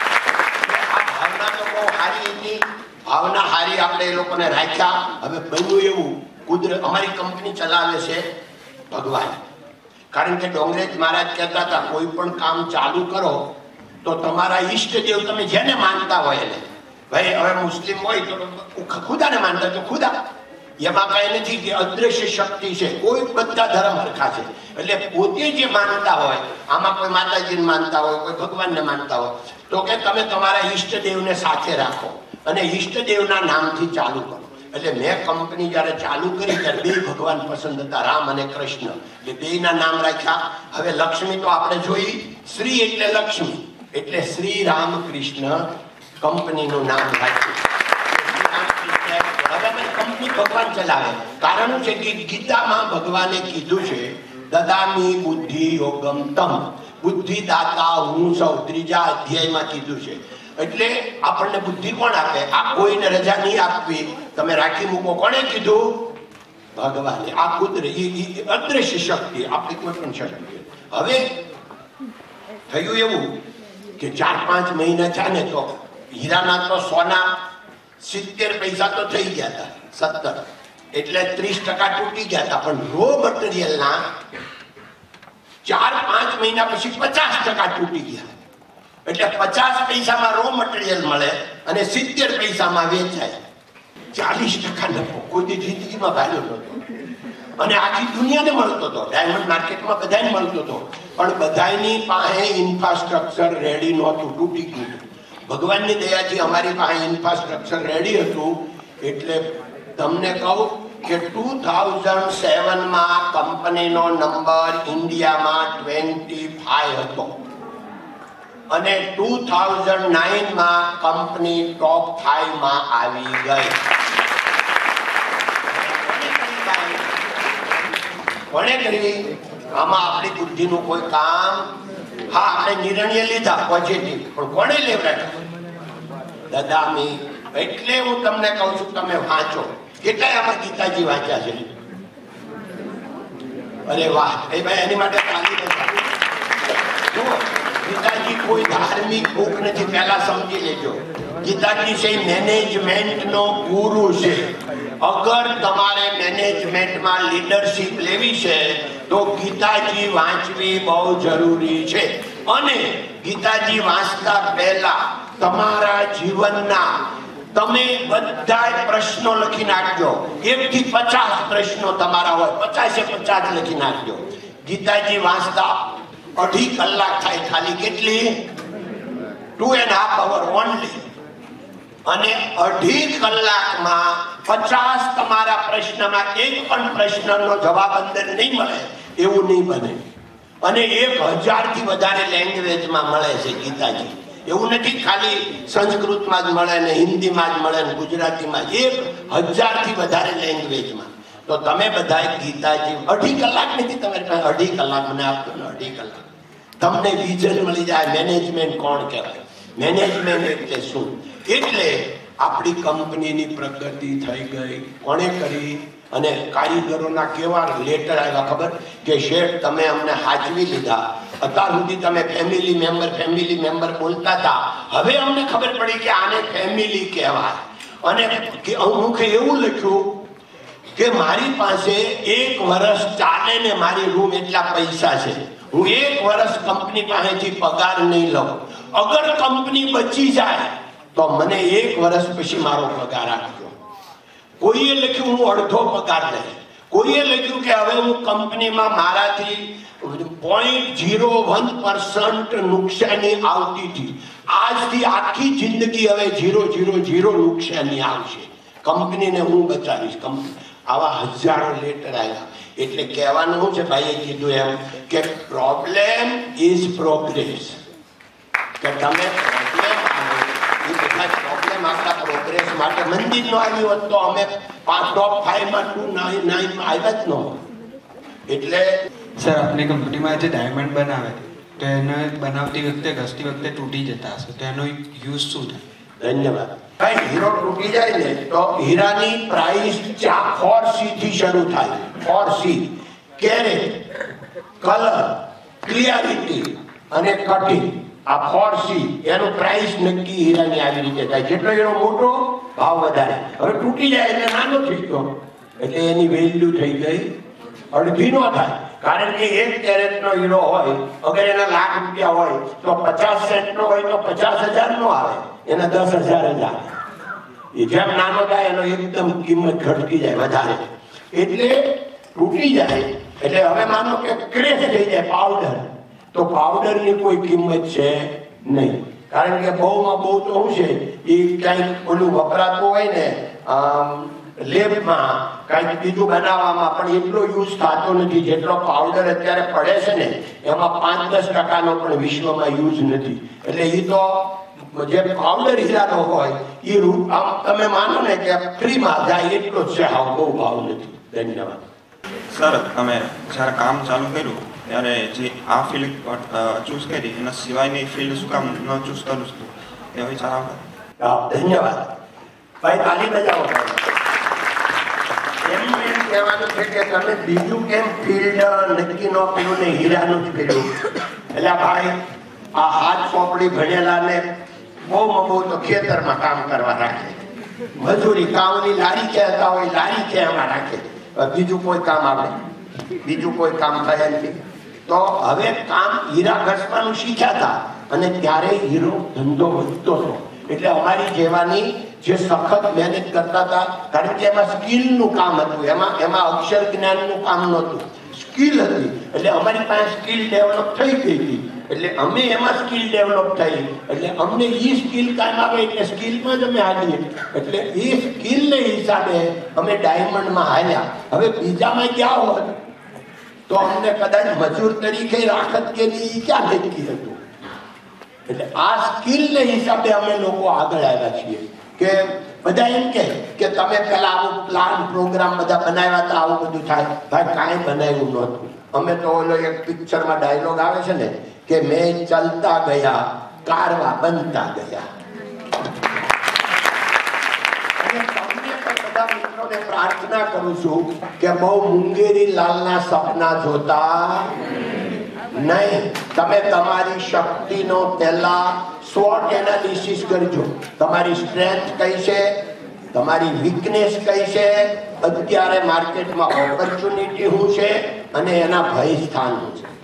ભાવના હારી આપણે એ લોકોને રાખ્યા. હવે બન્યું એવું, કુદરત અમારી કંપની ચલાવે છે ભગવાન. કારણ કે ડોંગરેજ મહારાજ કહેતા હતા, કોઈ પણ કામ ચાલુ કરો તો તમારા ઈષ્ટદેવ તમે જેને માનતા હોય એને, ભાઈ હવે મુસ્લિમ હોય તો ખુદાને માનતા તો ખુદા, એમાં કઈ નથી કે અદ્રશ્ય શક્તિ છે. કોઈ બધા ધર્મ હરખા છે. એટલે પોતે જે માનતા હોય, આમાં કોઈ માતાજીને માનતા હોય, કોઈ ભગવાનને માનતા હોય, તો કે તમે તમારા ઈષ્ટદેવને સાથે રાખો અને ઈષ્ટદેવના નામથી ચાલુ કરો. એટલે મેં કંપની જયારે ચાલુ કરી ત્યારે 2 ભગવાન પસંદ હતા, રામ અને કૃષ્ણ. એટલે 2ના નામ રાખ્યા. હવે લક્ષ્મી તો આપણે જોઈ, શ્રી એટલે લક્ષ્મી, એટલે શ્રી રામકૃષ્ણ કંપનીનું નામ રાખ્યું. કંપની ભગવાન ચલાવે. કારણ છે કે ગીતામાં ભગવાને કીધું છે, દદામી બુદ્ધિ યોગમ તમ, બુદ્ધિ દાતા હું સૌ, 3જા અધ્યાયમાં કીધું છે. એટલે આપણને બુદ્ધિ કોણ આપે? આ કોઈને રજા નહીં આપવી, તમે રાખી મૂકો. કોણે કીધું? ભગવાને. આ કુદરતી અદ્રશ્ય શક્તિ, આપણી કોઈ પણ શક્તિ. હવે થયું એવું કે 4-5 મહિના ચાલે તો હીરાના તો સોના 70 પૈસા તો થઈ ગયા હતા, 70, એટલે 30% તૂટી ગયા હતા. પણ રો મટીરિયલના 4-5 મહિના પછી 50% તૂટી ગયા. એટલે 50 પૈસામાં રો મટીરિયલ મળે અને 70 પૈસામાં વેચાય. 40% નફો કોઈ જિંદગીમાં ભાગ્યો નહોતો. અને આખી દુનિયાને મળતો હતો, ડાયમંડ માર્કેટમાં બધાને મળતો હતો. પણ બધાની પાસે ઇન્ફ્રાસ્ટ્રક્ચર રેડી નહોતું, તૂટી ગયું. ભગવાનની દયાથી અમારી પાસે ઇન્ફ્રાસ્ટ્રક્ચર રેડી હતું. એટલે તમને કહું કે 2007માં કંપનીનો નંબર ઇન્ડિયામાં 25 હતો અને 2009માં કંપની ટોપ 5માં આવી ગઈ. કોણે કરી? આમાં આપણી બુદ્ધિનું કોઈ કામ. હા, આપણે નિર્ણય લીધા પોઝિટિવ, પણ કોણે લેવડાવ્યા? દદામી. એટલે હું તમને કહું છું, તમે વાંચો. કેટલાય આમાં ગીતાજી વાંચ્યા છે? અરે વાહ, એ ભાઈ એની માટે ગીતાજી કોઈ ધાર્મિક બુક નથી, પહેલા સમજી લેજો. ગીતાજી છે મેનેજમેન્ટનો ગુરુ છે. અગર તમારે મેનેજમેન્ટમાં લીડરશિપ લેવી છે તો ગીતાજી વાંચવી બહુ જરૂરી છે. અને ગીતાજી વાંચતા પહેલા તમારા જીવનના તમે બધા પ્રશ્નો લખી નાખજો. 1 થી 50 પ્રશ્નો તમારા હોય, 50 લખી નાખજો. ગીતાજી વાંચતા 2.5 કલાક થાય ખાલી. કેટલી? 2.5 hours ઓનલી. અને 2.5 કલાકમાં 50 તમારા પ્રશ્નમાં એક પણ પ્રશ્નનો જવાબ અંદર નહીં મળે એવું નહીં બને. અને 1000 થી વધારે લેંગ્વેજમાં મળે છે ગીતાજી. એવું નથી ખાલી સંસ્કૃતમાં જ મળે ને હિન્દીમાં જ મળે ને ગુજરાતીમાં. 1000 થી વધારે લેંગ્વેજમાં. તો તમે બધા ગીતાજી 2.5 કલાક નથી તમારી પાસે. 2.5 કલાક મને આપજો ને. 2.5 કલાક તમને વિઝન મળી જાય. મેનેજમેન્ટ કોણ કહેવાય? મેનેજમેન્ટ એટલે શું? એટલે આપણી કંપનીની પ્રગતિ થઈ ગઈ. કોણે કરી? અને કારીગરોના કેવા લેટર આવ્યા ખબર? કે શેઠ તમે અમને હાચવી લીધા. અત્યાર સુધી તમે ફેમિલી મેમ્બર બોલતા હતા. હવે અમને ખબર પડી કે આને ફેમિલી કહેવાય. અને અમુકે એવું લખ્યું કે મારી પાસે 1 વર્ષ ચાલે ને મારી રૂમ એટલા પૈસા છે. હું 1 વર્ષ કંપની પાસેથી પગાર નહીં લઉં. અગર કંપની બચી જાય તો મને 1 વર્ષ પછી મારો પગાર આપજો. કોઈએ લખ્યું હું અડધો પગાર લઈશ. કોઈએ લખ્યું કે હવે હું કંપનીમાં મારાથી 0.01% નુકસાની આવતી હતી. આજથી આખી જિંદગી હવે 0.00 નુકસાની આવશે. કંપનીને હું બચાવીશ. આવા હજારો લેટર આવ્યા. એટલે કહેવાનું શું છે? ભાઈએ કીધું એમ કે પ્રોબ્લેમ ઇઝ પ્રોગ્રેસ. કે તમે પ્રોબ્લેમ આપણા પ્રોગ્રેસ માટે. મંદિર નો આવ્યું હોત તો અમે ટોપ 5 માં 299 માં આવ્યા જ ન. એટલે સર આપની કંપનીમાં જે ડાયમંડ બનાવે તો એને બનાવતી વખતે ઘસતી વખતે તૂટી જતા હશે તો એનો યુઝ શું થાય? ધન્યવાદ. ભાઈ હીરો તૂટી જાય ને તો હીરાની પ્રાઇસ 4C થી શરૂ થાય. 4C કેરેટ, કલર, ક્લિયરિટી અને કટિંગ. આ 4C એનું પ્રાઇસ નક્કી હીરાની આવી રીતે થાય. જેટલો હીરો મોટો ભાવ વધારે. હવે તૂટી જાય એટલે નાનો થઈ ગયો એટલે એની વેલ્યુ થઈ ગઈ અડધી નો થાય. કારણ કે 1 કેરેટનો હીરો હોય અગર એના લાખ રૂપિયા હોય તો 50 સેન્ટનો હોય તો 50,000 નો આવે. એના 10,000 જ આવે. એ જેમ નાનો થાય એનો એકદમ કિંમત ઘટકી જાય વધારે. એટલે તૂટી જાય એટલે હવે માનો કે ક્રેશ થઈ જાય પાવડર, તો પાવડરની કોઈ કિંમત છે નહીં. કારણ કે બહુમાં બહુ તો શું છે એ ક્યાંક ઓલું વપરાતું હોય ને લેબમાં કાંઈક બીજું બનાવવામાં પણ એટલો યુઝ થતો નથી જેટલો પાવડર અત્યારે પડે છે ને એમાં 5-10% પણ વિશ્વમાં યુઝ નથી. એટલે એ તો જે પાવડર હીરાનો હોય એ આમ તમે માનો ને કે ફ્રીમાં જાય એટલો જ છે. હા બહુ ભાવ નથી. ધન્યવાદ. સર તમે જ્યારે કામ ચાલુ કર્યું ત્યારે જે આ ફિલ્ડ ચૂઝ કરી એના સિવાયની ફિલ્ડ શું કામ ન ચૂઝ કરું છું એ વિચાર આવતા? ધન્યવાદ ભાઈ. તાલી બજાવો. એમ કહેવાનું છે કે તમે બીજું કેમ ફિલ્ડ નક્કી ન કર્યું ને હીરાનું જ કર્યું? એટલે ભાઈ આ હાથ ચોપડી ભણેલા ને બહુ તો ખેતરમાં કામ કરવા રાખે. મજૂરી કામની લારી કહેતા હોય લારી કહેવા રાખે. બીજું કોઈ કામ આવે? બીજું કોઈ કામ થાય નથી. તો હવે કામ હીરા ઘસવાનું શીખ્યા હતા અને ત્યારે હીરો ધંધો વધતો હતો. એટલે અમારી જેવાની જે સખત મહેનત કરતા હતા કારણ કે એમાં સ્કિલનું કામ હતું. એમાં અક્ષર જ્ઞાનનું કામ નહોતું, સ્કિલ હતી. એટલે અમારી પાસે સ્કિલ ડેવલપ થઈ ગઈ હતી. એટલે અમે એમાં સ્કિલ ડેવલપ થઈ એટલે અમને એ સ્કિલ કામ આવે એટલે સ્કિલમાં જ અમે હાલીએ. એટલે એ સ્કિલને હિસાબે અમે ડાયમંડમાં હાલ્યા. હવે બીજામાં ગયા હોત તો અમને કદાચ મજૂર તરીકે રાખત કે નહીં ક્યાં નક્કી હતું. એટલે આ સ્કિલને હિસાબે અમે લોકો આગળ આવ્યા છીએ. કે બધા એમ કે તમે પેલા આવું પ્લાન પ્રોગ્રામ બધા બનાવ્યા હતા આવું બધું થાય. ભાઈ કાંઈ બનાવ્યું નહોતું. અમે તો ઓલો એક પિક્ચરમાં ડાયલોગ આવે છે ને કે મેં ચલતા ગયા કારવા બનતા ગયા. મિત્રોને પ્રાર્થના કરું છું કે બહુ મુંગેરી લાલના સપના જોતા નહીં. તમે તમારી શક્તિનો પહેલા SWOT એનાલિસિસ કરજો. તમારી સ્ટ્રેન્થ કઈ છે, તમારી વીકનેસ કઈ છે, અત્યારે માર્કેટમાં ઓપોર્ચ્યુનિટી શું છે અને એના ભય સ્થાન શું છે.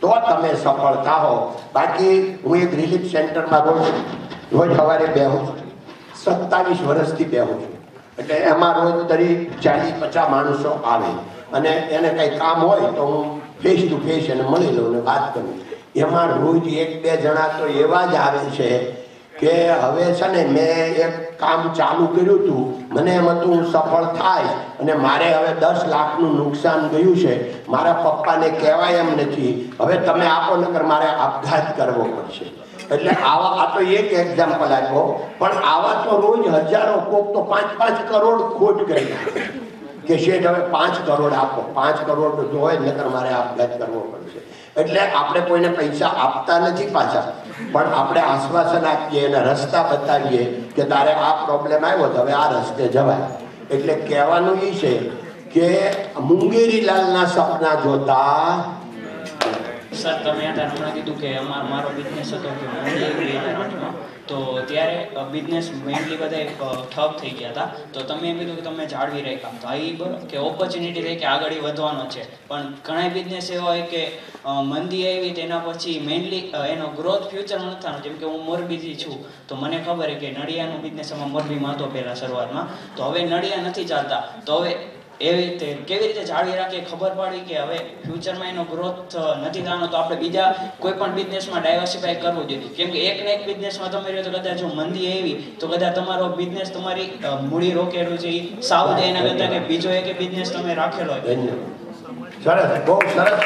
તો તમે સફળ થાઓ. બાકી હું એક રિલીફ સેન્ટરમાં રોજ સવારે બેહું છું, 27 વર્ષથી બેહું છું. એટલે એમાં રોજ તરી 40-50 માણસો આવે અને એને કંઈ કામ હોય તો હું ફેસ ટુ ફેસ એને મળી લઉં ને વાત કરું. એમાં રોજ 1-2 જણા તો એવા જ આવે છે કે હવે છે ને મેં એક કામ ચાલુ કર્યું હતું, મને એમ હતું હું સફળ થાય અને મારે હવે 10 લાખનું નુકસાન ગયું છે, મારા પપ્પાને કહેવાય એમ નથી, હવે તમે આપો નકર મારે આપઘાત કરવો પડશે. એટલે આવા, આ તો એક એક્ઝામ્પલ આપ્યો, પણ આવા તો રોજ હજારો, કોક તો 5-5 કરોડ ખોટ કરી નાખે કે શેઠ હવે 5 કરોડ આપો, 5 કરોડ જો હોય નકર મારે આપઘાત કરવો પડશે. એટલે આપણે કોઈને પૈસા આપતા નથી પાછા, પણ આપણે આશ્વાસન આપીએ અને રસ્તા બતાવીએ કે તારે આ પ્રોબ્લેમ આવ્યો તો હવે આ રસ્તે જવાય. એટલે કહેવાનું એ છે કે મુંગેરીલાલના સપના જોતા. સર, તમે હમણાં કીધું કે મારો બિઝનેસ હતો કે 2008માં, તો ત્યારે બિઝનેસ મેઇનલી બધા ઠપ થઈ ગયા હતા. તો તમે એમ કીધું કે તમે જાળવી રાખ્યા, તો એ બરાબર કે ઓપોર્ચ્યુનિટી રહી કે આગળ વધવાનો છે, પણ ઘણા બિઝનેસ એવા હોય કે મંદી આવી તેના પછી મેઇનલી એનો ગ્રોથ ફ્યુચરમાં નથી થવાનો. જેમ કે હું મોરબીથી છું, તો મને ખબર છે કે નડિયાનું બિઝનેસ એમાં મોરબીમાં હતો પહેલાં શરૂઆતમાં, તો હવે નડિયા નથી ચાલતા, તો હવે એવી રીતે કેવી રીતે જાળવી રાખીએ, ખબર પડી કે હવે ફ્યુચરમાં એનો ગ્રોથ નથી થવાનો, તો આપણે બીજા કોઈ પણ બિઝનેસમાં ડાયવર્સિફાય કરવું જોઈએ. કેમ કે એક ને એક બિઝનેસમાં તમે રહ્યો તો કદાચ જો મંદી આવી તો કદાચ તમારો બિઝનેસ, તમારી મૂડી રોકેલું છે એ સાવ જાય, એના કરતાં કે બીજો એક બિઝનેસ તમે રાખેલો હોય. સરસ, બહુ સરસ.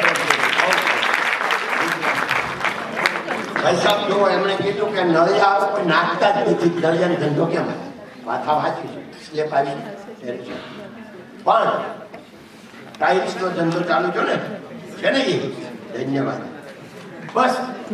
ભાઈ સાહેબ જો એમણે કીધું કે નળિયા કોઈ નાખતા જ નથી, નળિયાનો ધંધો કેમ? માથા વાંચી છે, સ્લેપ આવી પણ ટાઇલ્સનો ધંધો ચાલુ છો ને છે ને એ. ધન્યવાદ. બસ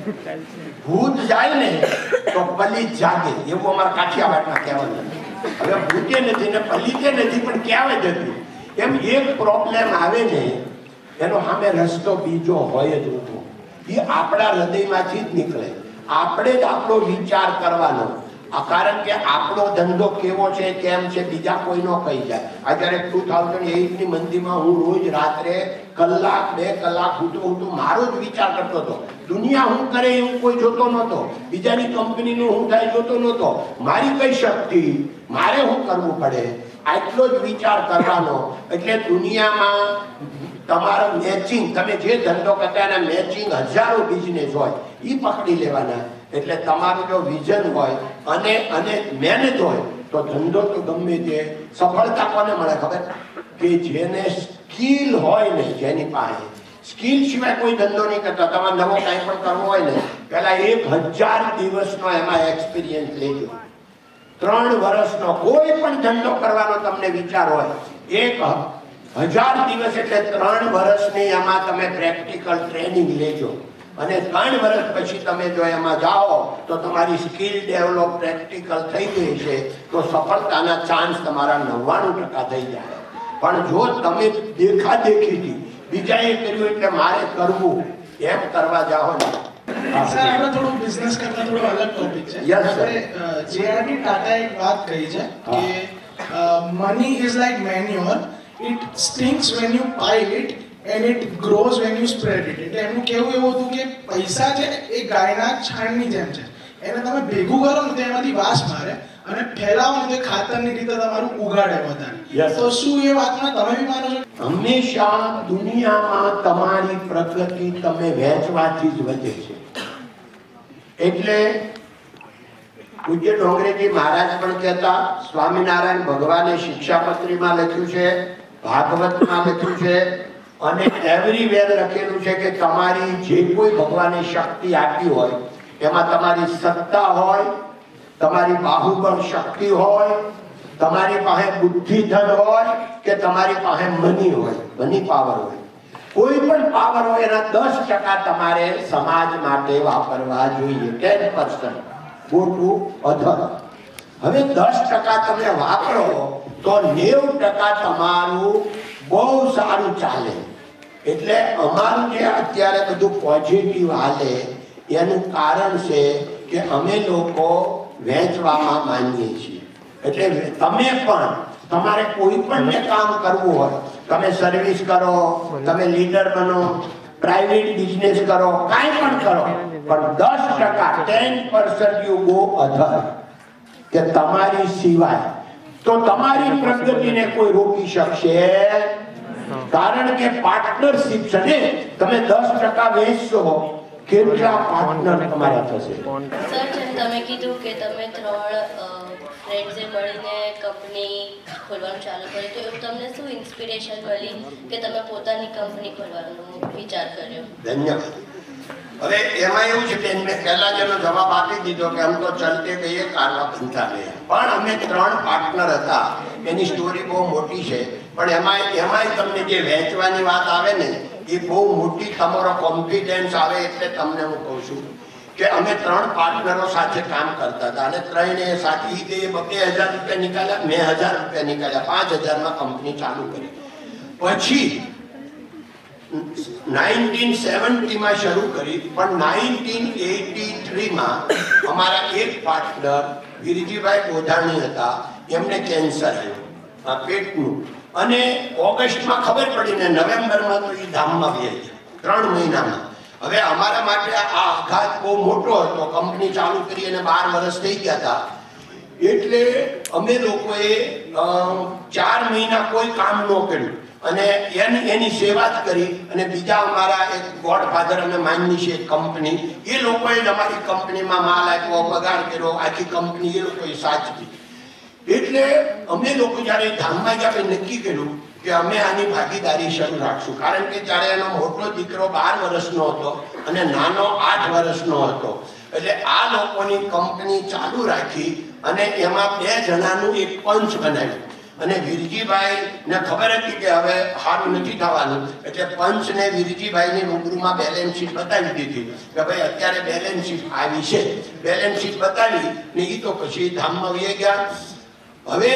ભૂત જાય ને તો પલિત જાગે, એવું અમારા કાઠિયાવાડમાં કહેવાનું. હવે ભૂતે નથી ને પલિતે નથી પણ કહેવાય જ હતી. એમ એક પ્રોબ્લેમ આવે ને એનો સામે રસ્તો બીજો હોય જ ઊભો. એ આપણા હૃદયમાંથી જ નીકળે, આપણે જ આપણો વિચાર કરવાનો. કારણ કે આપણો ધંધો કેવો છે, કેમ છે, બીજા કોઈ નો કહી જાય. અત્યારે 2008ની મંદીમાં હું રોજ રાત્રે 1-2 કલાક ઊઠું મારો જ વિચાર કરતો હતો. દુનિયા હું કરે એવું કોઈ જોતો નહોતો, બીજાની કંપનીનું હું થાય જોતો નહોતો. મારી કઈ શક્તિ, મારે શું કરવું પડે, આટલો જ વિચાર કરવાનો. એટલે દુનિયામાં તમારો મેચિંગ, તમે જે ધંધો કરતા એના મેચિંગ હજારો બિઝનેસ હોય, એ પકડી લેવાના. એટલે તમારું જો વિઝન હોય અને મહેનત હોય તો ધંધો તો ગમે તે. સફળતા કોને મળે ખબર? કે જેને સ્કિલ હોય ને, જેની પાસે સ્કિલ સિવાય કોઈ ધંધો નહીં કરતા. તમારે નવો કાંઈ પણ કરવો હોય ને પહેલા 1000 દિવસનો એમાં એક્સપિરિયન્સ લેજો. 3 વર્ષનો કોઈ પણ ધંધો કરવાનો તમને વિચાર હોય, 1000 દિવસ એટલે 3 વર્ષની એમાં તમે પ્રેક્ટિકલ ટ્રેનિંગ લેજો. અને 3 વર્ષ પછી તમે જો એમાં જાઓ તો તમારી સ્કિલ ડેવલપ પ્રેક્ટિકલ થઈ ગઈ છે, તો સફળતાના ચાન્સ તમારા 99% થઈ જાય. પણ જો તમે દેખાદેખીથી બીજાએ કર્યું એટલે મારે કરવું એમ કરવા જાઓ ને. આપણે થોડું બિઝનેસ કરતા થોડો અલગ ટોપિક છે. જેઆરડી ટાટા એક વાત કહી છે કે money is like manure, it stinks when you pile it and it grows when you spread it. એટલે એમનું કેવું એવું હતું કે પૈસા છે એ ગાયના છાણની જેમ છે, એને તમે ભેગું કરો ને તો એમાંથી વાસ મારે અને ફેલાવો ને તો ખાતરની રીતે તમારું ઉગાડે વધારે. તો શું એ વાતમાં તમે બી માનો છો? હંમેશા દુનિયામાં તમારી પ્રગતિ તમે વહેંચવાથી જ વધે છે. એટલે પૂજ્ય ડોંગરેજી મહારાજ પણ કહેતા, સ્વામિનારાયણ ભગવાને શિક્ષાપત્રીમાં લખ્યું છે, ભાગવતમાં લખ્યું છે અને એવરીવેર લખેલું છે કે તમારી જે કોઈ ભગવાને શક્તિ આપી હોય એમાં તમારી સત્તા હોય, તમારી બાહુબળ શક્તિ હોય, તમારી પાસે બુદ્ધિ ધન હોય કે તમારી પાસે મની હોય, મની પાવર હોય, કોઈ પણ પાવર હોય એના 10% તમારે સમાજ માટે વાપરવા જોઈએ. 10% go to other. હવે 10% તમે વાપરો તો 90% તમારું બહુ સારું ચાલે. એટલે અમારું જે અત્યારે બધું પોઝિટિવ હાલે એનું કારણ છે કે અમે લોકો વહેંચવામાં માનીએ છીએ. એટલે તમે પણ તમારે કોઈ પણ કામ કરવું હોય, તમે સર્વિસ કરો, તમે લીડર બનો, પ્રાઇવેટ બિઝનેસ કરો, કાંઈ પણ કરો, પણ 10% 10% યુ ગો અધર, કે તમારી સિવાય તો તમારી પ્રગતિને કોઈ રોકી શકશે કારણ કે પાર્ટનરશિપ છે ને. તમે 10% વેચશો, કેટલા પાર્ટનર તમારા થશે? સર, જેમ તમે કીધું કે તમે 3 ફ્રેન્ડ્સે મળીને કંપની ખોલવાનું ચાલુ કર્યું, તો એવું તમને શું ઇન્સ્પિરેશન મળી કે તમે પોતાની કંપની ખોલવાનો વિચાર કર્યો? ધન્યવાદ. હવે એમાં એવું છે કે મેં પહેલા જેનો જવાબ આપી દીધો કે हम तो चलते गए कारवा बनता ગયા, પણ અમે 3 પાર્ટનર હતા. એની સ્ટોરી બહુ મોટી છે, પણ એમાંય તમને જે વેચવાની વાત આવે ને એ બહુ મોટી, તમારો કોન્ફિડન્સ આવે એટલે તમને હું કહું છું કે અમે 3 પાર્ટનરો સાથે કામ કરતા હતા અને 3 સાથે 2000 રૂપિયા નીકળ્યા, મેં 1000 રૂપિયા નીકળ્યા, 5000 માં કંપની ચાલુ કરી. પછી 1970 માં શરૂ કરી, પણ 1983 માં અમારા એક પાર્ટનર વિરજીભાઈ ગોધાણી હતા, એમને કેન્સર આવ્યું પેટનું, અને ઓગસ્ટમાં ખબર પડી ને નવેમ્બરમાં તો એ ધામમાં વહી ગયા 3 મહિનામાં. હવે અમારા માટે આ આઘાત બહુ મોટો હતો. કંપની ચાલુ કરી અને 12 વર્ષ થઈ ગયા હતા, એટલે અમે લોકોએ 4 મહિના કોઈ કામ ન કર્યું અને એની સેવા જ કરી. અને બીજા અમારા એક ગોડફાધર અમે માનની છે કંપની, એ લોકોએ જ અમારી કંપનીમાં માલ આપ્યો, પગાર કર્યો, આખી કંપની એ લોકોએ સાચવી. એટલે અમે લોકો જ્યારે ધામમાં ગયા નક્કી કર્યું કે અમે આની ભાગીદારી શરૂ રાખશું, કારણ કે ત્યારે એનો મોટો દીકરો 12 વર્ષનો હતો અને નાનો 8 વર્ષનો હતો. એટલે આ લોકોની કંપની ચાલુ રાખી અને એમાં 2 જણાનું એક પંચ બનાવ્યું. અને વિરજીભાઈ ને ખબર હતી કે હવે સારું નથી થવાનું, એટલે પંચને વિરજીભાઈની રૂબરૂમાં બેલેન્સ શીટ બતાવી દીધી કે ભાઈ અત્યારે બેલેન્સ શીટ આવી છે. બેલેન્સ શીટ બતાવી ને એ તો પછી ધામમાં વહી ગયા. હવે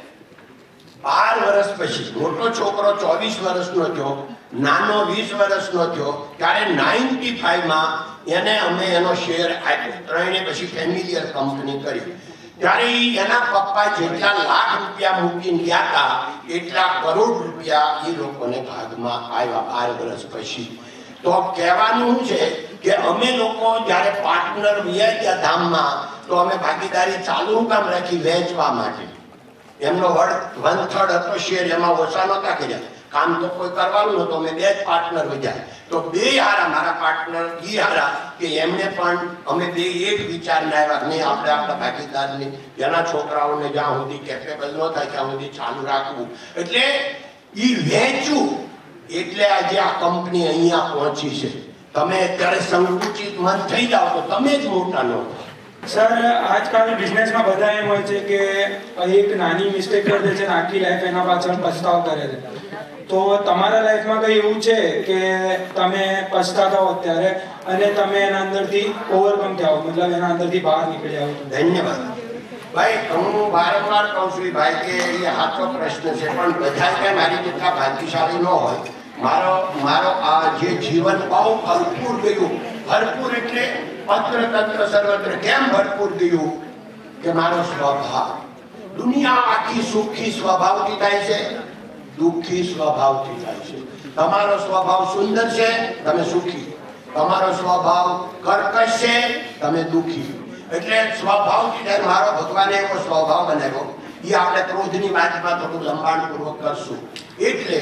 12 વર્ષ પછી મોટો છોકરો 24 વર્ષનો થયો, નાનો 20 વર્ષનો થયો, ત્યારે 95 માં એને અમે એનો શેર આપ્યો. 3 પછી ફેમિલિયર કંપની કરી. ત્યારે એના પપ્પા જેટલા લાખ રૂપિયા મૂકીને ગયા હતા એટલા કરોડ રૂપિયા એ લોકોને ભાગમાં આવ્યા 12 વર્ષ પછી. તો કહેવાનું છે કે અમે લોકો જ્યારે પાર્ટનર વ્યાઈ ગયા ધામમાં, તો અમે ભાગીદારી ચાલુ કામ રાખી વેચવા માટે. એમનો 1/3 હતો શેર, એમાં ઓછા નહોતા કર્યા. કામ તો કોઈ કરવાનું નહોતું, અમે 2 જ પાર્ટનર વધ્યા. તો 2 હારા મારા પાર્ટનર ઈ હારા કે એમને પણ અમે 2 એક વિચારને આવ્યા કે નહીં, આપણે આપણા ભાગીદારની એના છોકરાઓને જ્યાં સુધી કેપેબલ ન થાય ત્યાં સુધી ચાલુ રાખવું. એટલે ઈ વેચવું, એટલે આજે આ કંપની અહીંયા પહોંચી છે. તમે અત્યારે સંકુચિત મન થઈ જાઓ તો તમે જ મોટા ન. સર, આજકાલ બિઝનેસમાં બધા એમ હોય છે કે એક નાની મિસ્ટેક કરી દે છે ને આખી લાઈફ એના પાછળ પછતાવ કરે છે. તો તમારા લાઈફમાં કઈ એવું છે કે તમે પછતાતા હો અત્યારે અને તમે એના અંદરથી ઓવરકમ થયા હો, મતલબ એના અંદરથી બહાર નીકળી આવો? ધન્યવાદ ભાઈ. હું વારંવાર કહું છું ભાઈ કે એ સાચો પ્રશ્ન છે, પણ બધા કે મારી જેટલા ભાગ્યશાળી ન હોય. મારો આ જે જીવન બહુ ભરપૂર ગયું. ભરપૂર એટલે પત્ર તંત્ર સર્વત્ર. કેમ ભરપૂર ગયું? કે મારો સ્વભાવ, દુનિયા આખી સુખી સ્વભાવથી થાય છે, દુઃખી સ્વભાવથી થાય છે. તમારો સ્વભાવ સુંદર છે, તમે સુખી. તમારો સ્વભાવ કર્કશ છે, તમે દુઃખી. એટલે સ્વભાવથી થાય. મારો ભગવાને એવો સ્વભાવ બનાવ્યો, એ આપણે ક્રોધની વાતમાં થોડું લંબાણપૂર્વક કરશું. એટલે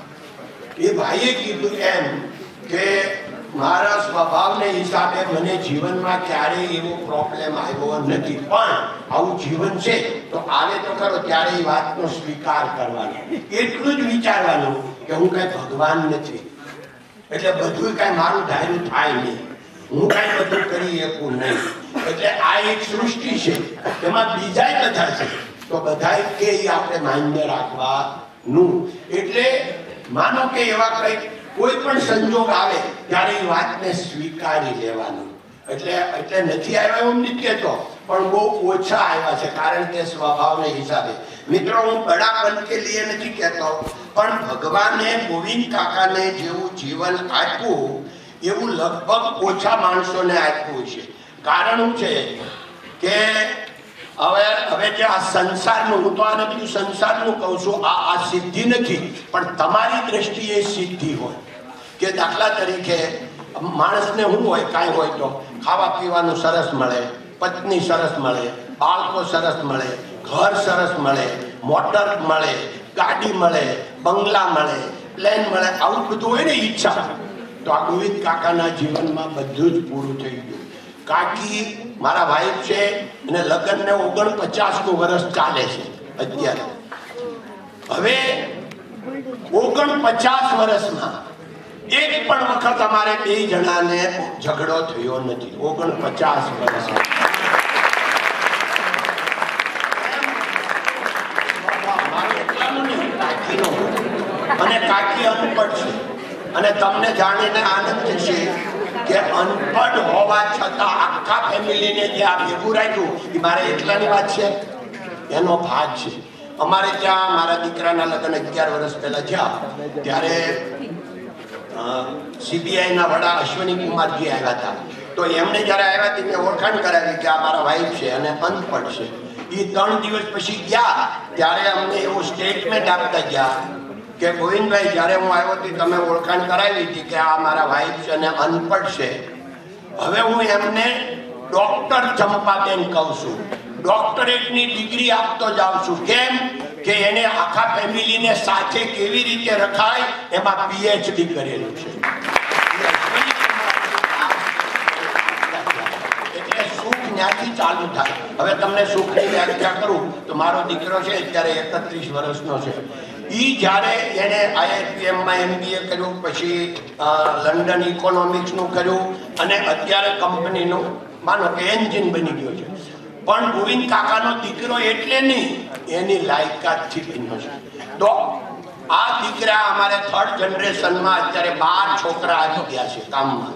એ ભાઈએ કીધું એમ કે મારા સ્વભાવને હિસાબે મને જીવનમાં ક્યારેય એવો પ્રોબ્લેમ આવ્યો નથી, પણ આવું જીવન છે તો આવે તો ખરો, ત્યારે એ વાતનો સ્વીકાર કરવાનો. એટલું જ વિચારવાનું કે હું કઈ ભગવાન નથી, એટલે બધું કઈ મારું ધાર્યું થાય નહીં, હું કઈ બધું કરી શકું નહીં. એટલે આ એક સૃષ્ટિ છે, એમાં બીજા બધા છે, તો બધા કે આપણે માન્ય રાખવાનું. એટલે માનો કે એવા કઈ કોઈ પણ સંજોગ આવે ત્યારે એ વાતને સ્વીકારી લેવાનું. એટલે નથી આવ્યા એવું નથી કહેતો, પણ બહુ ઓછા આવ્યા છે, કારણ કે સ્વભાવને હિસાબે. મિત્રો, હું બડાપન કે લીએ નથી કહેતો, પણ ભગવાને ગોવિંદ કાકાને જેવું જીવન આપ્યું એવું લગભગ ઓછા માણસોને આપ્યું છે. કારણ છે કે હવે જે આ સંસારનું, હું તો આને બધું સંસારનું કહું છું, આ સિદ્ધિ નથી, પણ તમારી દ્રષ્ટિએ સિદ્ધિ હોય. કે દાખલા તરીકે માણસને શું હોય, કાંઈ હોય તો ખાવા પીવાનું સરસ મળે, પત્ની સરસ મળે, બાળકો સરસ મળે, ઘર સરસ મળે, મોટર મળે, ગાડી મળે, બંગલા મળે, પ્લેન મળે, આવું બધું હોય ને ઈચ્છા. તો આ ગોવિંદ કાકાના જીવનમાં બધું જ પૂરું થઈ ગયું. કાકી મારા વાઈફ છે અને લગ્નને 49મું વર્ષ ચાલે છે અત્યારે. હવે 49 વર્ષમાં એક પણ વખત અમારે બે જણાને ઝઘડો થયો નથી. 49 વર્ષમાં અને કાકી અનપઢ છે. અને તમને જાણીને આનંદ થશે કે અનપઢ હોવા છતાં આખા ફેમિલીને જે આ ભેગું રાખ્યું એ મારે એકલાની વાત છે, એનો ભાગ છે. અમારે ત્યાં મારા દીકરાના લગ્ન 11 વર્ષ પહેલા થયા ત્યારે CBIના વડા અશ્વિની કુમારજી આવ્યા હતા. તો એમને જ્યારે આવ્યા હતી મેં ઓળખાણ કરાવી કે આ મારા વાઈફ છે અને અનપઢ છે. એ 3 દિવસ પછી ગયા ત્યારે અમને એવું સ્ટેટમેન્ટ આપતા ગયા કે ગોવિંદભાઈ, જ્યારે હું આવ્યો હતી તમે ઓળખાણ કરાવી હતી કે આ મારા વાઈફ છે અને અનપઢ છે. હવે હું એમને ડોક્ટર ચંપાબેન કહું છું, ડોક્ટરેટની ડિગ્રી આપતો જાઉં છું. કેમ કે એને આખા ફેમિલીને સાથે કેવી રીતે રખાય એમાં PhD કરેલું છે. એટલે સુખ ત્યાંથી ચાલુ થાય. હવે તમને સુખની વ્યાખ્યા કરું તો મારો દીકરો છે અત્યારે 31 વર્ષનો છે. જ્યારે એને IITમાં MBA કર્યું, પછી લંડન ઇકોનોમિક્સનું કર્યું અને અત્યારે કંપનીનું માનો કે એન્જિન બની ગયો છે. પણ ગોવિંદ કાકાનો દીકરો એટલે નહીં, એની લાયકાતથી બન્યો છે. તો આ દીકરા અમારે 3rd જનરેશનમાં અત્યારે 12 છોકરા આવી ગયા છે કામમાં.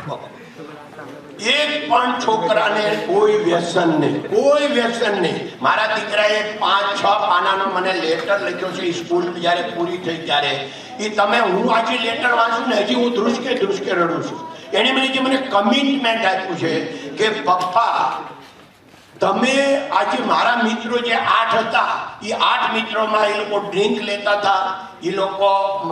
એક પણ છોકરાને કોઈ વ્યસન નહીં, કોઈ વ્યસન નહીં. મારા દીકરાએ 5-6 પાનાનો મને લેટર લખ્યો છે સ્કૂલ જ્યારે પૂરી થઈ ત્યારે. એ તમે હું આજે લેટર વાંચું ને હજી હું ધ્રુસકે રડું છું. એણે મને કમિટમેન્ટ આપ્યું છે કે પપ્પા તમે આજે મારા મિત્રો જે 8 હતા એ 8 મિત્રોમાં એ લોકો ડ્રિંક લેતા હતા, એ લોકો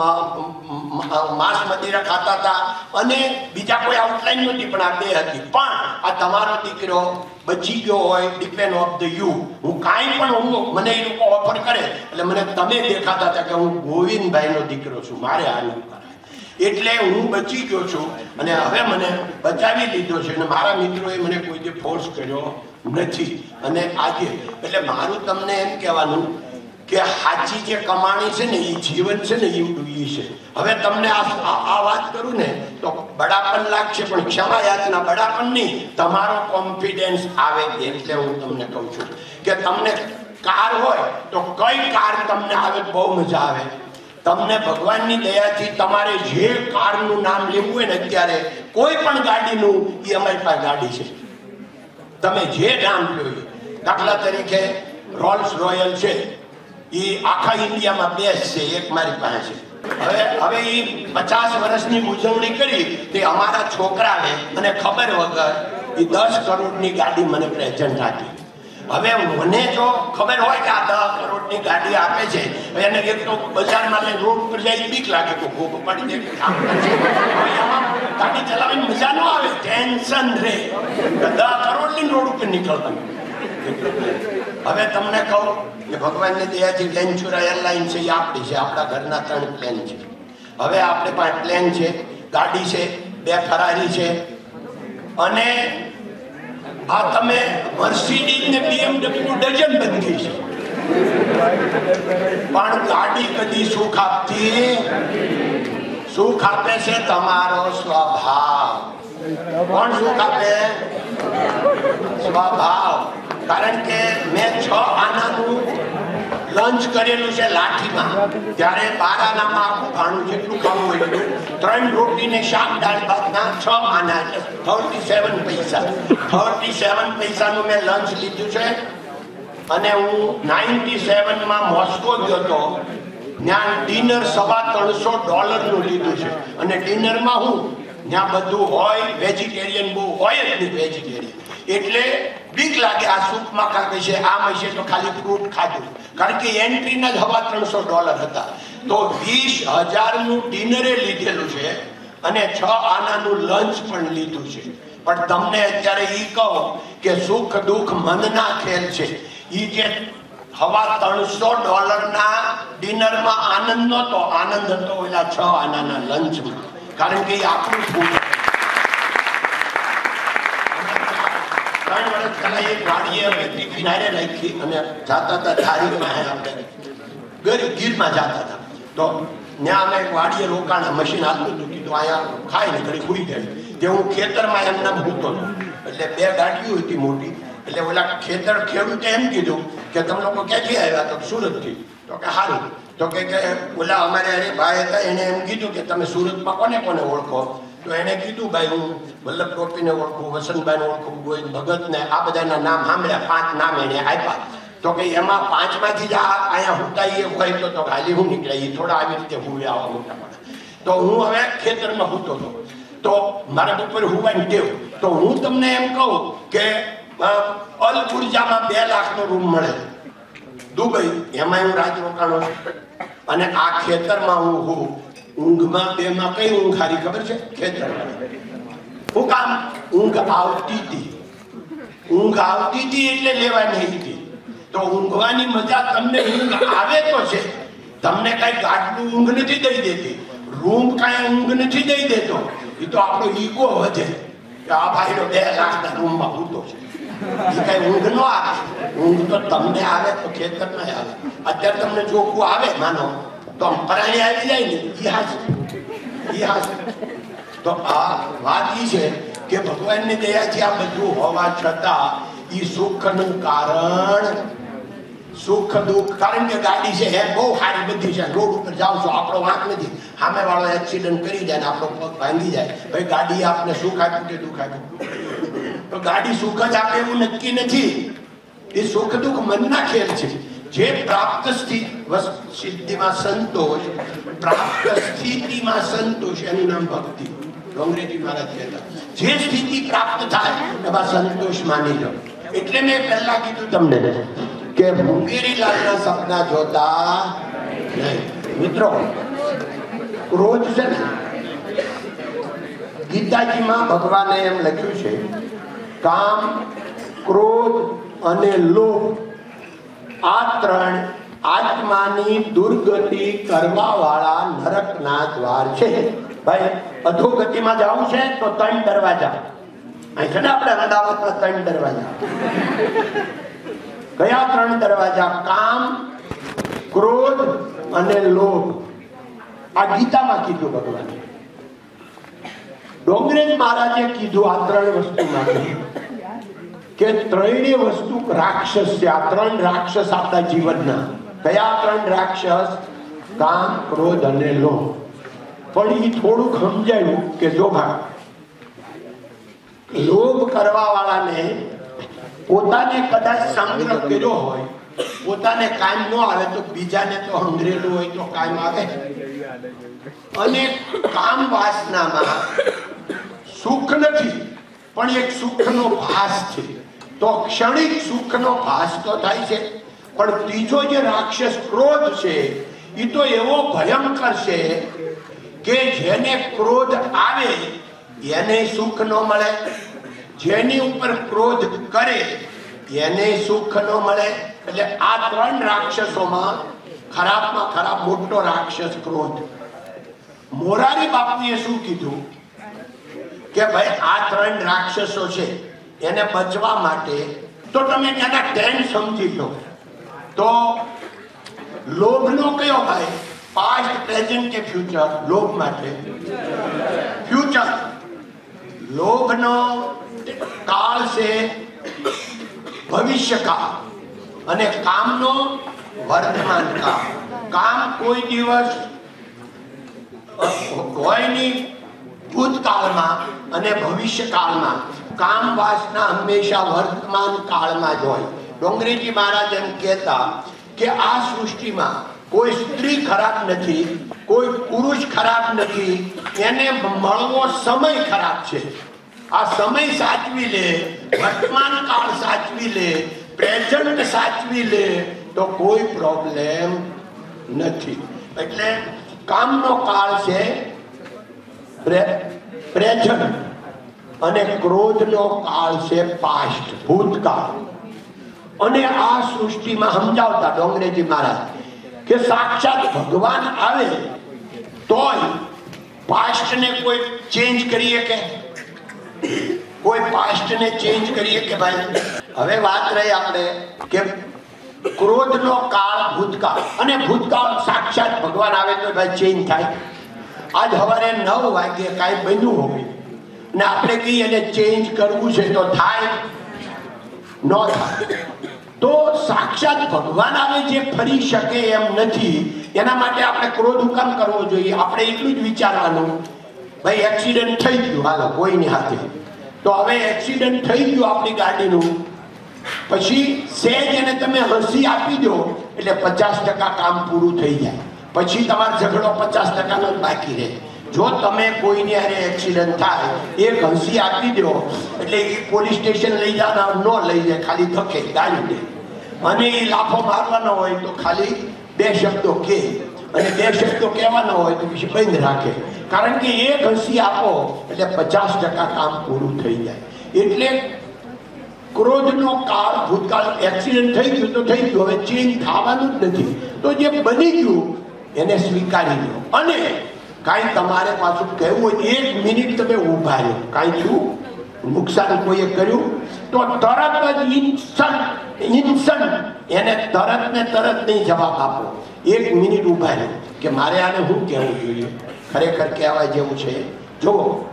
માંસ મદિરા ખાતા હતા અને બીજા કોઈ આઉટલાઈન નહોતી પણ આ 2 હતી. પણ આ તમારો દીકરો બચી ગયો હોય, ડિપેન્ડ ઓફ ધ યુ. હું કાંઈ પણ મને એ લોકો ઓફર કરે એટલે મને તમે દેખાતા હતા કે હું ગોવિંદભાઈનો દીકરો છું, મારે આનું એટલે હું બચી ગયો છું અને હવે મને બચાવી લીધો છે. અને મારા મિત્રોએ મને કોઈ જે ફોર્સ કર્યો નથી. અને આજે એટલે મારું તમને એમ કહેવાનું કે સાચી જે કમાણી છે ને એ જીવન છે ને એ છે. હવે તમને આ વાત કરું ને તો બડાપણ લાગશે પણ ક્ષમા યાચના બડાપણ નહીં, તમારો કોન્ફિડન્સ આવે એટલે હું તમને કહું છું કે તમને કાર હોય તો કઈ કાર તમને આવે બહુ મજા આવે. તમને ભગવાનની દયાથી તમારે જે કારનું નામ લેવું હોય ને અત્યારે કોઈ પણ ગાડીનું એ અમારી પાસે ગાડી છે. તમે જે નામ લો. દાખલા તરીકે રોલ્સ રોયલ છે, એ આખા ઇન્ડિયામાં બેસ્ટ છે, એક મારી પાસે છે. હવે એ 50 વર્ષની ઉજવણી કરી તે અમારા છોકરાને મને ખબર વગર એ 10 કરોડની ગાડી મને પ્રેઝન્ટ આપી. હવે મને જો ખબર હોય કે આ 10 કરોડની ગાડી આપે છે, એને એક તો બજારમાં લઈને રોડ ઉપર જાય બીક લાગે તો ખૂબ પડી જાય. ગાડી ચલાવવાની મજા ન આવે, ટેન્શન રહે. 10 કરોડની રોડ ઉપર નીકળતા. હવે તમને કહું કે ભગવાનની દયાથી વેન્ચુરા એરલાઇન છે, એ આપણી છે. આપણા ઘરના 3 પ્લેન છે. હવે આપણે પાસે પ્લેન છે, ગાડી છે, 2 ફરારી છે અને આ તમે મર્સિડીઝ ને BMW ડઝન બની છે. પણ ગાડી કદી સુખ આપતી, સુખ આપે છે તમારો સ્વભાવ. કોણ સુખ આપે? સ્વભાવ. કારણ કે મેં 6 આનાનું લંચ કરેલું છે લાઠીમાં, ત્યારે 12 આનામાં આખું ખાણું જેટલું ખાવું હોય 3 રોટી ને શાક દાળ ભાતના 6 આના એટલે 37 પૈસા. 37 પૈસાનું મેં લંચ લીધું છે. અને હું 97માં મોસ્કો ગયો હતો, ત્યાં ડિનર $350 લીધું છે. અને ડિનરમાં હું ત્યાં બધું હોય, વેજીટેરિયન બહુ હોય જ નહીં, વેજીટેરિયન એટલે બીક લાગે આ સૂપમાં કાંઈ છે, આમ હશે તો ખાલી ફ્રૂટ ખાધું. કારણ કે એન્ટ્રીના જ $350 હતા. તો 20,000નું ડિનરે લીધેલું છે અને 6 આનાનું લંચ પણ લીધું છે. પણ તમને અત્યારે ઈ કહું કે સુખ દુઃખ મનના ખેલ છે. ઈ જે $300 ડિનરમાં આનંદ નહોતો, આનંદ હતો ઓલા 6 આનાના લંચમાં. કારણ કે એ આપણું ફૂડ. 3 વર્ષ પહેલા એક ગાડીએ ટિફિન હારે રાખી અને જાતા હતા ધારીમાં, આપણે ગીરમાં જાતા હતા. તો ત્યાં અમે વાડીએ રોકાણા, મશીન હાલતું હતું. કીધું અહીંયા ખાય ને ઘડી ખુઈ જાય. તે હું ખેતરમાં એમને ભૂતો હતો. એટલે 2 ગાડીઓ હતી મોટી. એટલે ઓલા ખેડૂતે એમ કીધું કે તમે લોકો ક્યાંથી આવ્યા? તો સુરતથી. તો કે સારું. તો કે ઓલા અમારે ભાઈ હતા, એને એમ કીધું કે તમે સુરતમાં કોને કોને ઓળખો? તો એને કીધું ભાઈ હું વલ્લભ ટોપીને ઓળખું, વસંતભાઈને ઓળખું, ગોવિંદ ભગતને, આ બધાના નામ સાંભળ્યા. 5 નામ એને આપ્યા. તો કે એમાં 5માંથી જ અહીંયા હુતાઈએ હોય તો ખાલી હું નીકળે. એ થોડા આવી રીતે હુવે આવા મોટા મોટા. તો હું હવે ખેતરમાં હૂતો હતો. તો મારા ઉપર હુવાની ટેવ. તો હું તમને એમ કહું કે અલ ઉર્જામાં 2 લાખનો રૂમ મળે દુબઈ, એમાં હું રાત રોકાણો. અને આ ખેતરમાં હું ઊંઘમાં 2માં કઈ ઊંઘ હારી ખબર છે? ખેતરમાં. હું કામ ઊંઘ આવતી હતી. ઊંઘ આવતી હતી એટલે લેવાની હતી. તો ઊંઘવાની મજા તમને ઊંઘ આવે તો છે. તમને કઈ ગાંઠનું ઊંઘ નથી દઈ દેતી. રૂમ કાંઈ ઊંઘ નથી દઈ દેતો. એ તો આપણો ઈગો વધે કે આ ભાઈનો 2 લાખના રૂમમાં ઊંઘતો છે. એ કઈ ઊંઘ ન આવે. ઊંઘ તો તમને આવે તો ખેતરમાં આવે. અત્યારે તમને ચોખ્ખું આવે માનો તો પરાણી આવી જાય ને, ઈ હાસ. તો આ વાત ઈ છે કે ભગવાનની દયાથી આ બધું હોવા છતાં ઈ સુખનું કારણ સુખ દુઃખ. કારણ કે ગાડી છે એ બહુ સારી બધી છે. રોડ ઉપર જાવ છો, આપણો વાંક નથી. સામે વાળો એક્સિડન્ટ કરી જાય ને આપણો પગ ભાંગી જાય. ભાઈ ગાડી આપને સુખ આપ્યું કે દુઃખ આપ્યું? તો ગાડી સુખ જ આપે એવું નક્કી નથી. એ સુખ દુઃખ મનના ખેલ છે. જે પ્રાપ્ત સિદ્ધિમાં સંતોષ, પ્રાપ્ત સ્થિતિમાં સંતોષ, એનું નામ ભક્તિ. ડોંગરેજી મહારાજ કહેતા જે સ્થિતિ પ્રાપ્ત થાય એમાં સંતોષ માની લો. એટલે મેં પહેલા કીધું તમને કે મુંગેરીલાલના સપના જોતા નહીં. મિત્રો, ક્રોધ છે ને, ગીતાજીમાં ભગવાને એમ લખ્યું છે, કામ, ક્રોધ અને લોભ આ 3 આત્માની દુર્ગતિ કરવા વાળા નરકના દ્વાર છે. ભાઈ અધોગતિમાં જવું છે તો 3 દરવાજા. અહીં છે ને આપણે અમદાવાદમાં 3 દરવાજા. કયા 3 દરવાજા? કામ, ક્રોધ અને લોભ. આ ગીતામાં કીધું ભગવાને. ડોંગરેજ મહારાજે કીધું આ 3 વસ્તુમાં કે 3 વસ્તુ રાક્ષસ છે. આ 3 રાક્ષસ આપણા જીવનના. કયા 3 રાક્ષસ? કામ, ક્રોધ અને લોભ. પણ એ થોડુંક સમજાયું કે જો ભાઈ, લોભ કરવા વાળાને પોતાને કદાચ સંગ્રહ કર્યો હોય, પોતાને કામ ન આવે તો બીજાને તો હંગરેલું હોય તો કામ આવે. અને કામ વાસનામાં સુખ નથી, પણ એક સુખનો ભાસ છે. તો ક્ષણિક સુખનો ભાસ તો થાય છે. પણ ત્રીજો જે રાક્ષસ ક્રોધ છે, એ તો એવો ભયંકર છે કે જેને ક્રોધ આવે એને સુખ ન મળે, જેની ઉપર ક્રોધ કરે એને સુખ ન મળે. એટલે આ 3 રાક્ષસોમાં ખરાબમાં ખરાબ મોટો રાક્ષસ ક્રોધ. મોરારી બાપુએ શું કીધું કે ભાઈ આ 3 રાક્ષસો છે, એને બચવા માટે તો તમે એના 10 સમજી લો. તો લોભનો કયો ભાઈ? પાસ્ટ, પ્રેઝન્ટ કે ફ્યુચર? લોભ માટે ફ્યુચર. લોભનો કાળ છે ભવિષ્યકાળ અને કામનો વર્તમાન કાળ. કામ કોઈ દિવસ હોય નહીં ભૂતકાળમાં અને ભવિષ્યકાળમાં. કામ વાસના હંમેશા વર્તમાન કાળમાં જ હોય. ડોંગરેજી મહારાજ એમ કહેતા કે આ સૃષ્ટિમાં કોઈ સ્ત્રી ખરાબ નથી, કોઈ પુરુષ ખરાબ નથી, એને મળવો સમય ખરાબ છે. આ સમય સાચવી લે, વર્તમાન કાળ સાચવી લે, પ્રેઝન્ટ સાચવી લે તો કોઈ પ્રોબ્લેમ નથી. એટલે કામનો કાળ છે પ્રેઝન્ટ અને ક્રોધનો કાળ છે પાસ્ટ, ભૂતકાળ. અને આ સૃષ્ટિમાં સમજાવતા ડોંગરેજી મહારાજ કે સાક્ષાત ભગવાન આવે તોય પાસ્ટને કોઈ ચેન્જ કરીએ કે કોઈ પાસ્ટને ચેન્જ કરીએ કે ભાઈ? હવે વાત રહી આપણે કે ક્રોધનો કાળ ભૂતકાળ, અને ભૂતકાળ સાક્ષાત ભગવાન આવે તો ભાઈ ચેન્જ થાય. આજ સવારે 9 વાગે કાંઈ બન્યું હોય ને આપણે કહીએ એને ચેન્જ કરવું છે તો થાય ન થાય. તો સાક્ષાત ભગવાન આવે જે ફરી શકે એમ નથી. એના માટે આપણે ક્રોધ હુકામ કરવો જોઈએ? આપણે એટલું જ વિચારવાનું ભાઈ એક્સિડન્ટ થઈ ગયું, હાલો કોઈની હાથે, તો હવે એક્સિડન્ટ થઈ ગયું આપણી ગાડીનું, પછી સહેજ એને તમે હસી આપી દો એટલે 50% કામ પૂરું થઈ જાય. પછી તમારો ઝઘડો 50%નો જ બાકી રહે. જો તમે કોઈને હારે એક્સિડન્ટ થાય, એક હસી આપી દો એટલે એ પોલીસ સ્ટેશન લઈ જવાના ન લઈ જાય, ખાલી ધકે ગાડી દે. અને એ લાફો મારવાનો હોય તો ખાલી 2 શબ્દો કહે, અને 2 શબ્દો કહેવાનો હોય તો પછી બંધ રાખે. કારણ કે એક હસી આપો એટલે 50% કામ પૂરું થઈ જાય. એટલે ક્રોધનો કાળ ભૂતકાળ, એક્સિડન્ટ થઈ ગયું તો થઈ ગયું, હવે ચેન્જ થવાનું જ નથી. તો જે બની ગયું એને સ્વીકારી લો. અને કાંઈ તમારે પાછું કહેવું હોય 1 મિનિટ તમે ઊભા રહો, કાંઈ શું નુકસાન કોઈએ કર્યું તો તરત જ ઇન્સ્ટન્ટ એને તરત ને તરત નહીં જવાબ આપો. 1 મિનિટ ઊભા રહો કે મારે આને શું કહેવું જોઈએ, ખરેખર કહેવાય જેવું છે. જો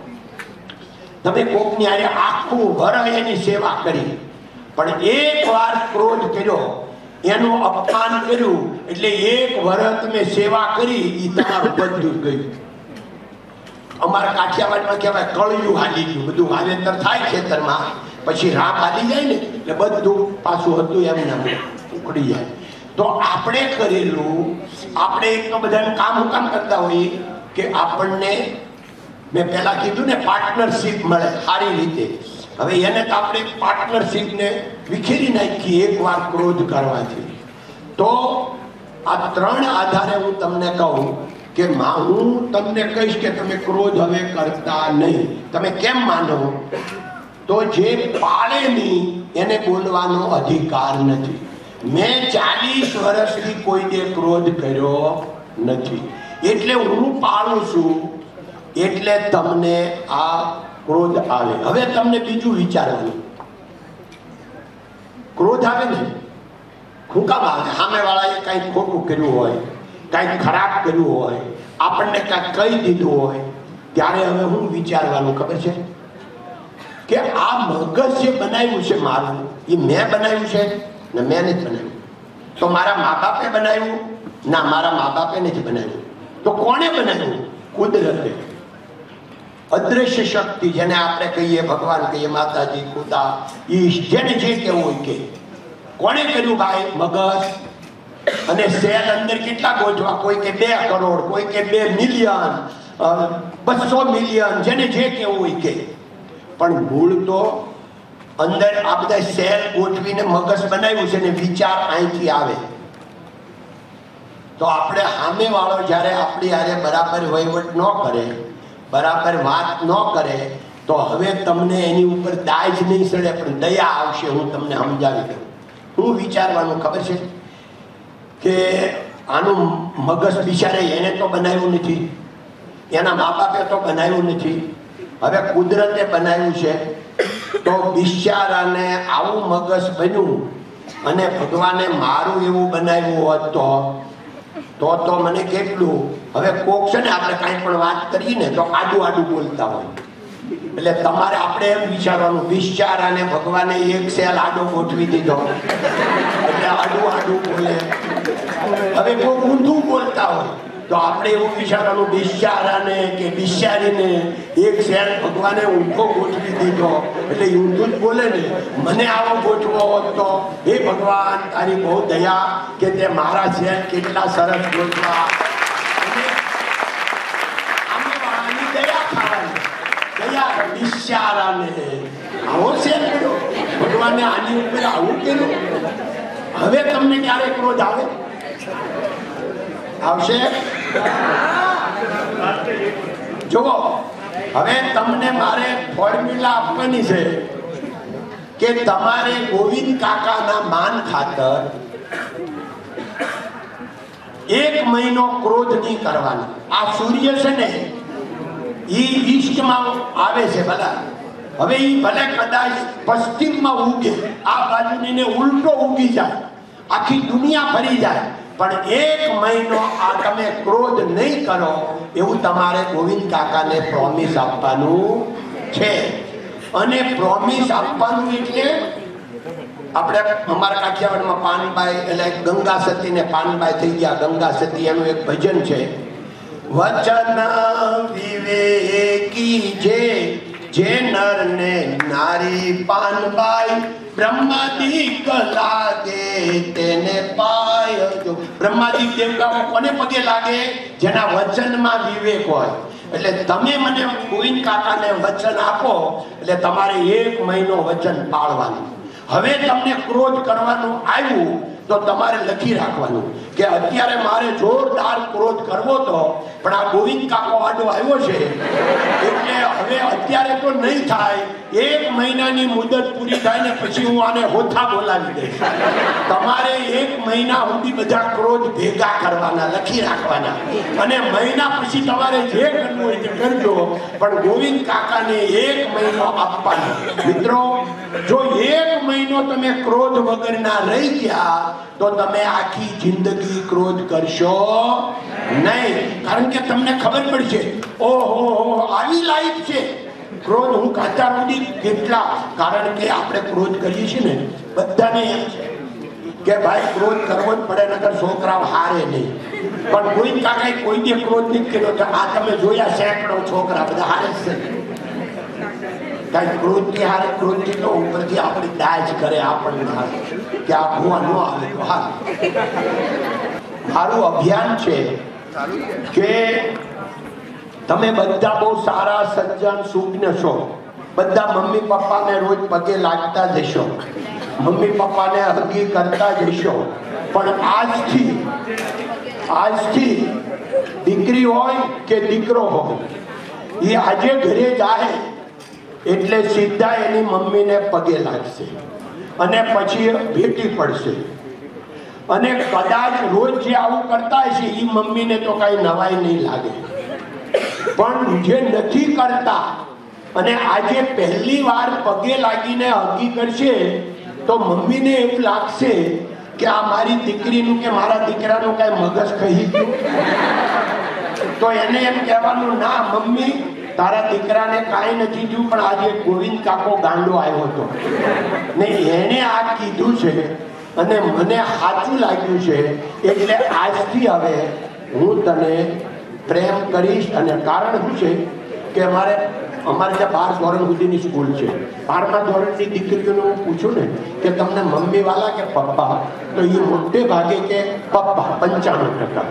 તમે કોકની આરે આખું વર્ષ એની સેવા કરી, પણ એક વાર ક્રોધ કર્યો, એનું અપમાન કર્યું એટલે 1 વર્ષ તમે સેવા કરી, એ તમારું બધું ગયું. અમારા કાઠિયાવાડમાં કહેવાય કળિયું હાલી ગયું. બધું વાવેતર થાય ખેતરમાં, પછી રાપ હાલી જાય ને એટલે બધું પાછું હતું એમને ઉકળી જાય. તો આપણે કરેલું, આપણે એક તો બધાને કામ કરતા હોઈએ કે આપણને મેં પહેલા કીધું ને પાર્ટનરશિપ મળે સારી રીતે. હવે એને તો આપણે પાર્ટનરશિપને વિખેરી નાખી એકવાર ક્રોધ કરવાથી. તો આ 3 આધારે હું તમને કહું કે હું તમને કહીશ કે તમે ક્રોધ હવે કરતા નહીં. તમે કેમ માનો? તો જે પાળે નહીં એને બોલવાનો અધિકાર નથી. મેં 40 વર્ષથી કોઈને ક્રોધ કર્યો નથી, એટલે હું પાળું છું, એટલે તમને આ ક્રોધ આવે. હવે તમને બીજું વિચારવાનું, ક્રોધ આવે ને શું કામ આવે? સામેવાળાએ કંઈક ખોટું કર્યું હોય, કંઈક ખરાબ કર્યું હોય, આપણને કંઈક કહી દીધું હોય, ત્યારે હવે હું વિચારવાનું ખબર છે કે આ મગજ જે બનાવ્યું છે મારું, એ મેં બનાવ્યું છે ને મેં નથી બનાવ્યું. તો મારા મા બાપે બનાવ્યું? ના, મારા મા બાપે નથી બનાવ્યું. તો કોણે બનાવ્યું? કુદરતે. અદ્રશ્ય શક્તિ, જેને આપણે કહીએ ભગવાન કહીએ, માતાજી, ખુદા, ઈશ, જેને જે કહેવું હોય કે. કોણે કર્યું ભાઈ? મગજ. અને સેલ અંદર કેટલા ગોઠવા? કોઈ કે 2 કરોડ, કોઈ કે 2 મિલિયન, 200 મિલિયન, જેને જે કહેવું હોય કે. પણ મૂળ તો અંદર આ બધા સેલ ગોઠવીને મગજ બનાવ્યું છે ને વિચાર અહીંથી આવે. તો આપણે સામેવાળો જ્યારે આપણી હારે બરાબર વહીવટ ન કરે, બરાબર વાત ન કરે, તો હવે તમને એની ઉપર દાજ નહીં સડે પણ દયા આવશે. હું તમને સમજાવી દઉં. હું વિચારવાનું ખબર છે કે આનું મગજ બિચારે એને તો બનાવ્યું નથી, એના મા બાપે તો બનાવ્યું નથી, હવે કુદરતે બનાવ્યું છે. તો બિચારાને આવું મગજ બન્યું અને ભગવાને મારું એવું બનાવ્યું હોત તો મને કેટલું. હવે કોક છે ને આપણે કાંઈ પણ વાત કરીએ ને તો આડું બોલતા હોય, એટલે તમારે આપણે એમ વિચારવાનું બિચારાને ભગવાને એક સેલ આડો ગોઠવી દીધો એટલે આડું બોલે. હવે કોઈ ઊંધું બોલતા હોય તો આપણે એવું વિચારવાનું બિચારાને કે બિચારીને એક સેલ ભગવાને ઊંધો ગોઠવી દીધો એટલે ઊંધું જ બોલે ને. મને આવો ગોઠવો હોત તો હે ભગવાન તારી બહુ દયા કે તે મારા સેલ કેટલા સરસ ગોઠવા. આવો છે ભગવાને આની ઉપર આવું કર્યું. હવે તમને ક્યારે ક્રોધ આવે? આવશે. જુઓ હવે તમને મારે ફોર્મ્યુલા આપવાની છે કે તમારે ગોવિંદ કાકાના માન ખાતર 1 મહિનો ક્રોધ નહીં કરવાનો. આ સૂર્ય છે ને એ ઈસ્ટમાં આવે છે ભલા, હવે એ ભલે કદાચ પશ્ચિમમાં ઉગે, આ બાજુની ને ઉલટો ઉગી જાય, આખી દુનિયા ફરી જાય, પણ 1 મહિનો આ તમે ક્રોધ નહીં કરો એવું તમારે ગોવિંદ કાકાને પ્રોમિસ આપવાનું છે. અને પ્રોમિસ આપવાનું એટલે આપણે અમારા કાઠિયાવાડમાં પાનબાઈ એટલે ગંગા સતી ને પાનબાઈ થઈ ગયા. ગંગા સતી એનું એક ભજન છે, વચન વિવેકી જે નર ને નારી પાનબાઈ બ્રહ્માદિક લાગે તેને પાય જો. બ્રહ્માદિક દેવતાઓ કોને પગે લાગે? જેના વચનમાં વિવેક હોય. એટલે તમે મને ગોવિંદ કાકાને વચન આપો એટલે તમારે 1 મહિનો વચન પાળવાનું. હવે તમને ક્રોધ કરવાનું આવ્યું તો તમારે લખી રાખવાનું કે અત્યારે મારે જોરદાર ક્રોધ કરવો તો, પણ આ ગોવિંદ કાકો આડો આવ્યો છે એટલે હવે અત્યારે તો નહીં થાય. 1 મહિનાની મુદત પૂરી થાય ને પછી હું આને હોથા બોલાવી દઈશ. તમારે 1 મહિના સુધી બધા ક્રોધ ભેગા કરવાના, લખી રાખવાના, અને મહિના પછી તમારે જે કરવું હોય તે કરજો, પણ ગોવિંદ કાકાને 1 મહિનો આપવાનો. મિત્રો, જો 1 મહિનો તમે ક્રોધ વગરના રહી ગયા તો તમે આખી જિંદગી ક્રોધ કરશો નહીં. કારણ કે તમને ખબર પડશે, ઓહો આવી લાઈફ છે ક્રોધ હું કાચા સુધી કેટલા. કારણ કે આપણે ક્રોધ કરીએ છીએ ને બધાને એમ છે કે ભાઈ ક્રોધ કરવો જ પડે, નકર છોકરાઓ હારે નહીં. પણ કોઈ કાકાએ કોઈ દે ક્રોધ નહીં કર્યો તો આ તમે જોયા સેંકડો છોકરા બધા હારે જ છે. કઈ ક્રોધથી હારે, ક્રોધથી તો ઉપરથી આપણી દાજ કરે આપણને કે આ ભૂવા ન આવે તો હાર. મારું અભિયાન છે કે તમે બધા બહુ સારા સજ્જન સુજ્ઞ છો, બધા મમ્મી પપ્પાને રોજ પગે લાગતા જશો, મમ્મી પપ્પાને હગી કરતા જશો, પણ આજથી દીકરી હોય કે દીકરો હોય એ આજે ઘરે જાય એટલે સીધા એની મમ્મીને પગે લાગશે અને પછી ભેટી પડશે. અને કદાચ રોજ જે આવું કરતા હશે એ મમ્મીને તો કઈ નવાઈ નહીં લાગે, પણ જે નથી કરતા અને આજે પહેલી વાર પગે લાગીને હગી કરશે તો મમ્મીને એવું લાગશે કે આ મારી દીકરીનું કે મારા દીકરાનું કઈ મગજ કહી ગયું. તો એને એમ કહેવાનું, ના મમ્મી તારા દીકરાને કાંઈ નથી થયું, પણ આજે ગોવિંદ કાકો ગાંડો આવ્યો હતો ને એને આ કીધું છે અને મને સાચું લાગ્યું છે એટલે આજથી હવે હું તને પ્રેમ કરીશ. અને કારણ શું છે કે અમારે ત્યાં 12 ધોરણ સુધીની સ્કૂલ છે. 12મા ધોરણની દીકરીઓને હું પૂછું ને કે તમને મમ્મી વાલા કે પપ્પા, તો એ મોટે ભાગે કે પપ્પા 95%.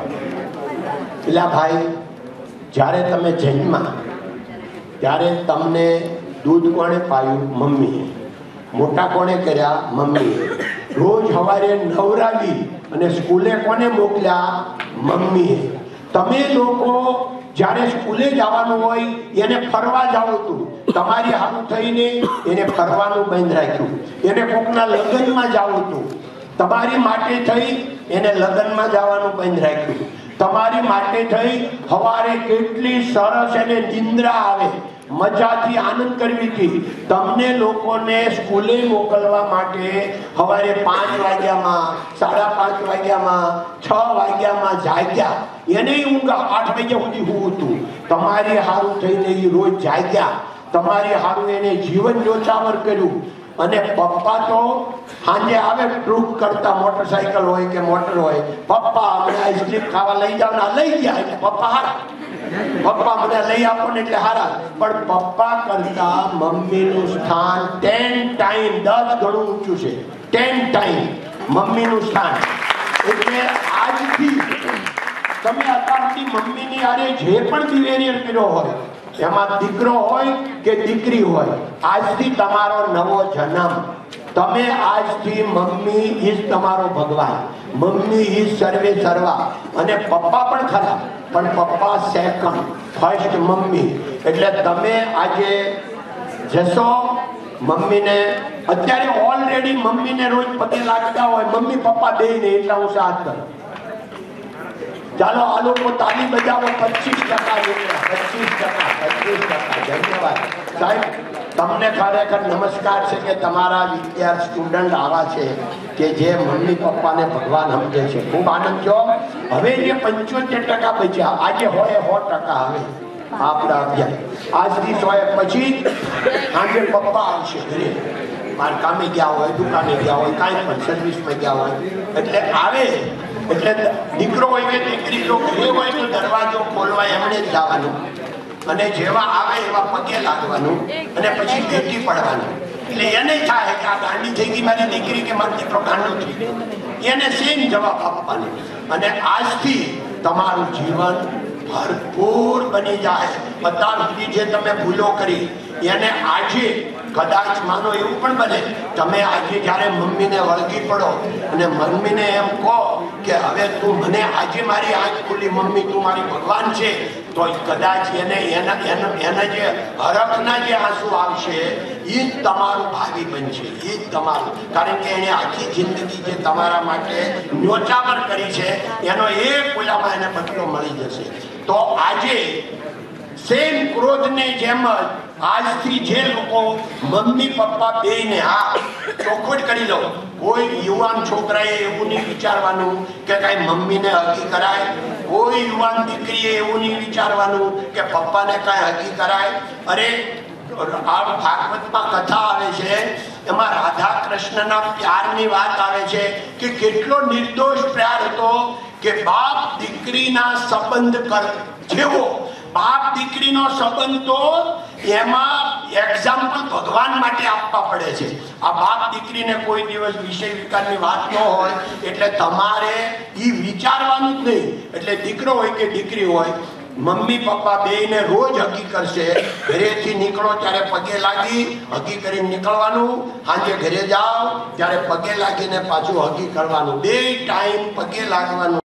એટલે ભાઈ, જ્યારે તમે જન્મા ત્યારે તમને દૂધ કોણે પાયું? મમ્મીએ. મોટા કોણે કર્યા? મમ્મીએ. રોજ સવારે નવરાવી અને સ્કૂલે કોને મોકલ્યા? મમ્મીએ. તમે લોકો જ્યારે સ્કૂલે જવાનું હોય એને ફરવા જાવ તું, તમારી હારું થઈને એને ફરવાનું બંધ રાખ્યું. એને કોકના લગ્નમાં જાવ તું, તમારી માટે થઈ એને લગ્નમાં જવાનું બંધ રાખ્યું. તમારી માટે થઈ સવારે કેટલી સરસ એને નિંદ્રા આવે, મજાથી આનંદ કરવી હતી. તમને લોકોને સ્કૂલે મોકલવા માટે સવારે 5 વાગ્યામાં, 5:30 વાગ્યામાં, 6 વાગ્યામાં જાગ્યા. એને ઊંઘ 8 વાગ્યા સુધી હું હતું. તમારી હારું થઈને એ રોજ જાગ્યા, તમારી હારું એને જીવન જોચાવર કર્યું. અને પપ્પા તો સાંજે આવે ટ્રુક કરતા, મોટરસાયકલ હોય કે મોટર હોય, પપ્પા અમને આઈસ્ક્રીમ ખાવા લઈ જાવ ને, લઈ ગયા એટલે પપ્પા હારા, પપ્પા મને લઈ આપો ને એટલે હારા. પણ પપ્પા કરતા મમ્મીનું સ્થાન 10 ટાઈમ 10 ગણું ઊંચું છે. 10 ટાઈમ મમ્મીનું સ્થાન. એટલે આજથી તમે અત્યાર સુધી મમ્મીની આરે જે પણ બિહેવિયર કર્યો હોય, એમાં દીકરો હોય કે દીકરી હોય, આજથી તમારો નવો જન્મ. તમે આજથી મમ્મી ઇઝ તમારો ભગવાન, મમ્મી ઇઝ સર્વે સર્વા. અને પપ્પા પણ ખરા, પણ પપ્પા સેકન્ડ, ફર્સ્ટ મમ્મી. એટલે તમે આજે જશો મમ્મીને, અત્યારે ઓલરેડી મમ્મીને રોજ પગે લાગતા હોય મમ્મી પપ્પા બેયને, એટલા હું સાથ કરું. ચાલો આ લોકો તાલી બજાવો. 25%. ધન્યવાદ સાહેબ. તમને ખરેખર નમસ્કાર છે કે તમારા વિદ્યાર્થી સ્ટુડન્ટ આવા છે કે જે મમ્મી પપ્પાને ભગવાન સમજે છે. ખૂબ આનંદ થયો. હવે જે 75% બચ્યા, આજે હોય 100%. હવે આપણા અભ્યાસ આજથી 100 પછી આજે પપ્પા આવશે ઘરે, મારે કામે ગયા હોય, દુકાને ગયા હોય, કાંઈ પણ સર્વિસમાં ગયા હોય, એટલે આવે. એટલે દીકરો હોય કે દીકરી જો ઘરે હોય તો દરવાજો ખોલવા એમણે જ જવાનું, અને જેવા આવે એવા પગે લાગવાનું, અને પછી ભેટી પડવાનું. એટલે એને થાય કે આ ગાંડી થઈ ગઈ મારી દીકરી કે મારો દીકરો ગાંડો થઈ ગયો, એને સેમ જવાબ આપવાનો. અને આજથી તમારું જીવન ભરપૂર બની જાય. અત્યાર સુધી જે તમે ભૂલો કરી એને આજે કદાચ માનો એવું પણ બને તમે આજે જ્યારે મમ્મીને વળગી પડો અને મમ્મીને એમ કહો કે હવે તું મને આજે મારી આંખ ખુલી મમ્મી, તું મારી ભગવાન છે, તો કદાચ એને એના જે હરખના જે આંસુ આવશે એ જ તમારું ભાવિ બનશે. એ જ તમારું, કારણ કે એને આખી જિંદગી જે તમારા માટે ન્યોચાવર કરી છે એનો એક ઓલામાં એને બદલો મળી જશે. તો આજે સેમ ક્રોધને જેમ જ આજથી જે લોકો મમ્મી પપ્પા બેયને, હા ચોખ્ખું કરી લો, કોઈ યુવાન છોકરાએ એવું નહીં વિચારવાનું કે કાંઈ મમ્મીને હગી કરાય, કોઈ યુવાન દીકરીએ એવું નહીં વિચારવાનું કે પપ્પાને કાંઈ હગી કરાય. અરે આ ભાગવતમાં કથા આવે છે, એમાં રાધા કૃષ્ણના પ્યારની વાત આવે છે કે કેટલો નિર્દોષ પ્યાર હતો કે બાપ દીકરીના સંબંધ કર જેવો. બાપ દીકરીનો સંબંધ તો એમાં એક્ઝામ્પલ ભગવાન માટે આપવા પડે છે. આ બાપ દીકરીને કોઈ દિવસ વિષય વિકારની વાત ન હોય એટલે તમારે એ વિચારવાનું જ નહીં. એટલે દીકરો હોય કે દીકરી હોય, મમ્મી પપ્પા બેયને રોજ હગી કરશે. ઘરેથી નીકળો ત્યારે પગે લાગી હગી કરીને નીકળવાનું, સાંજે ઘરે જાઓ ત્યારે પગે લાગીને પાછું હગી કરવાનું, બે ટાઈમ પગે લાગવાનું.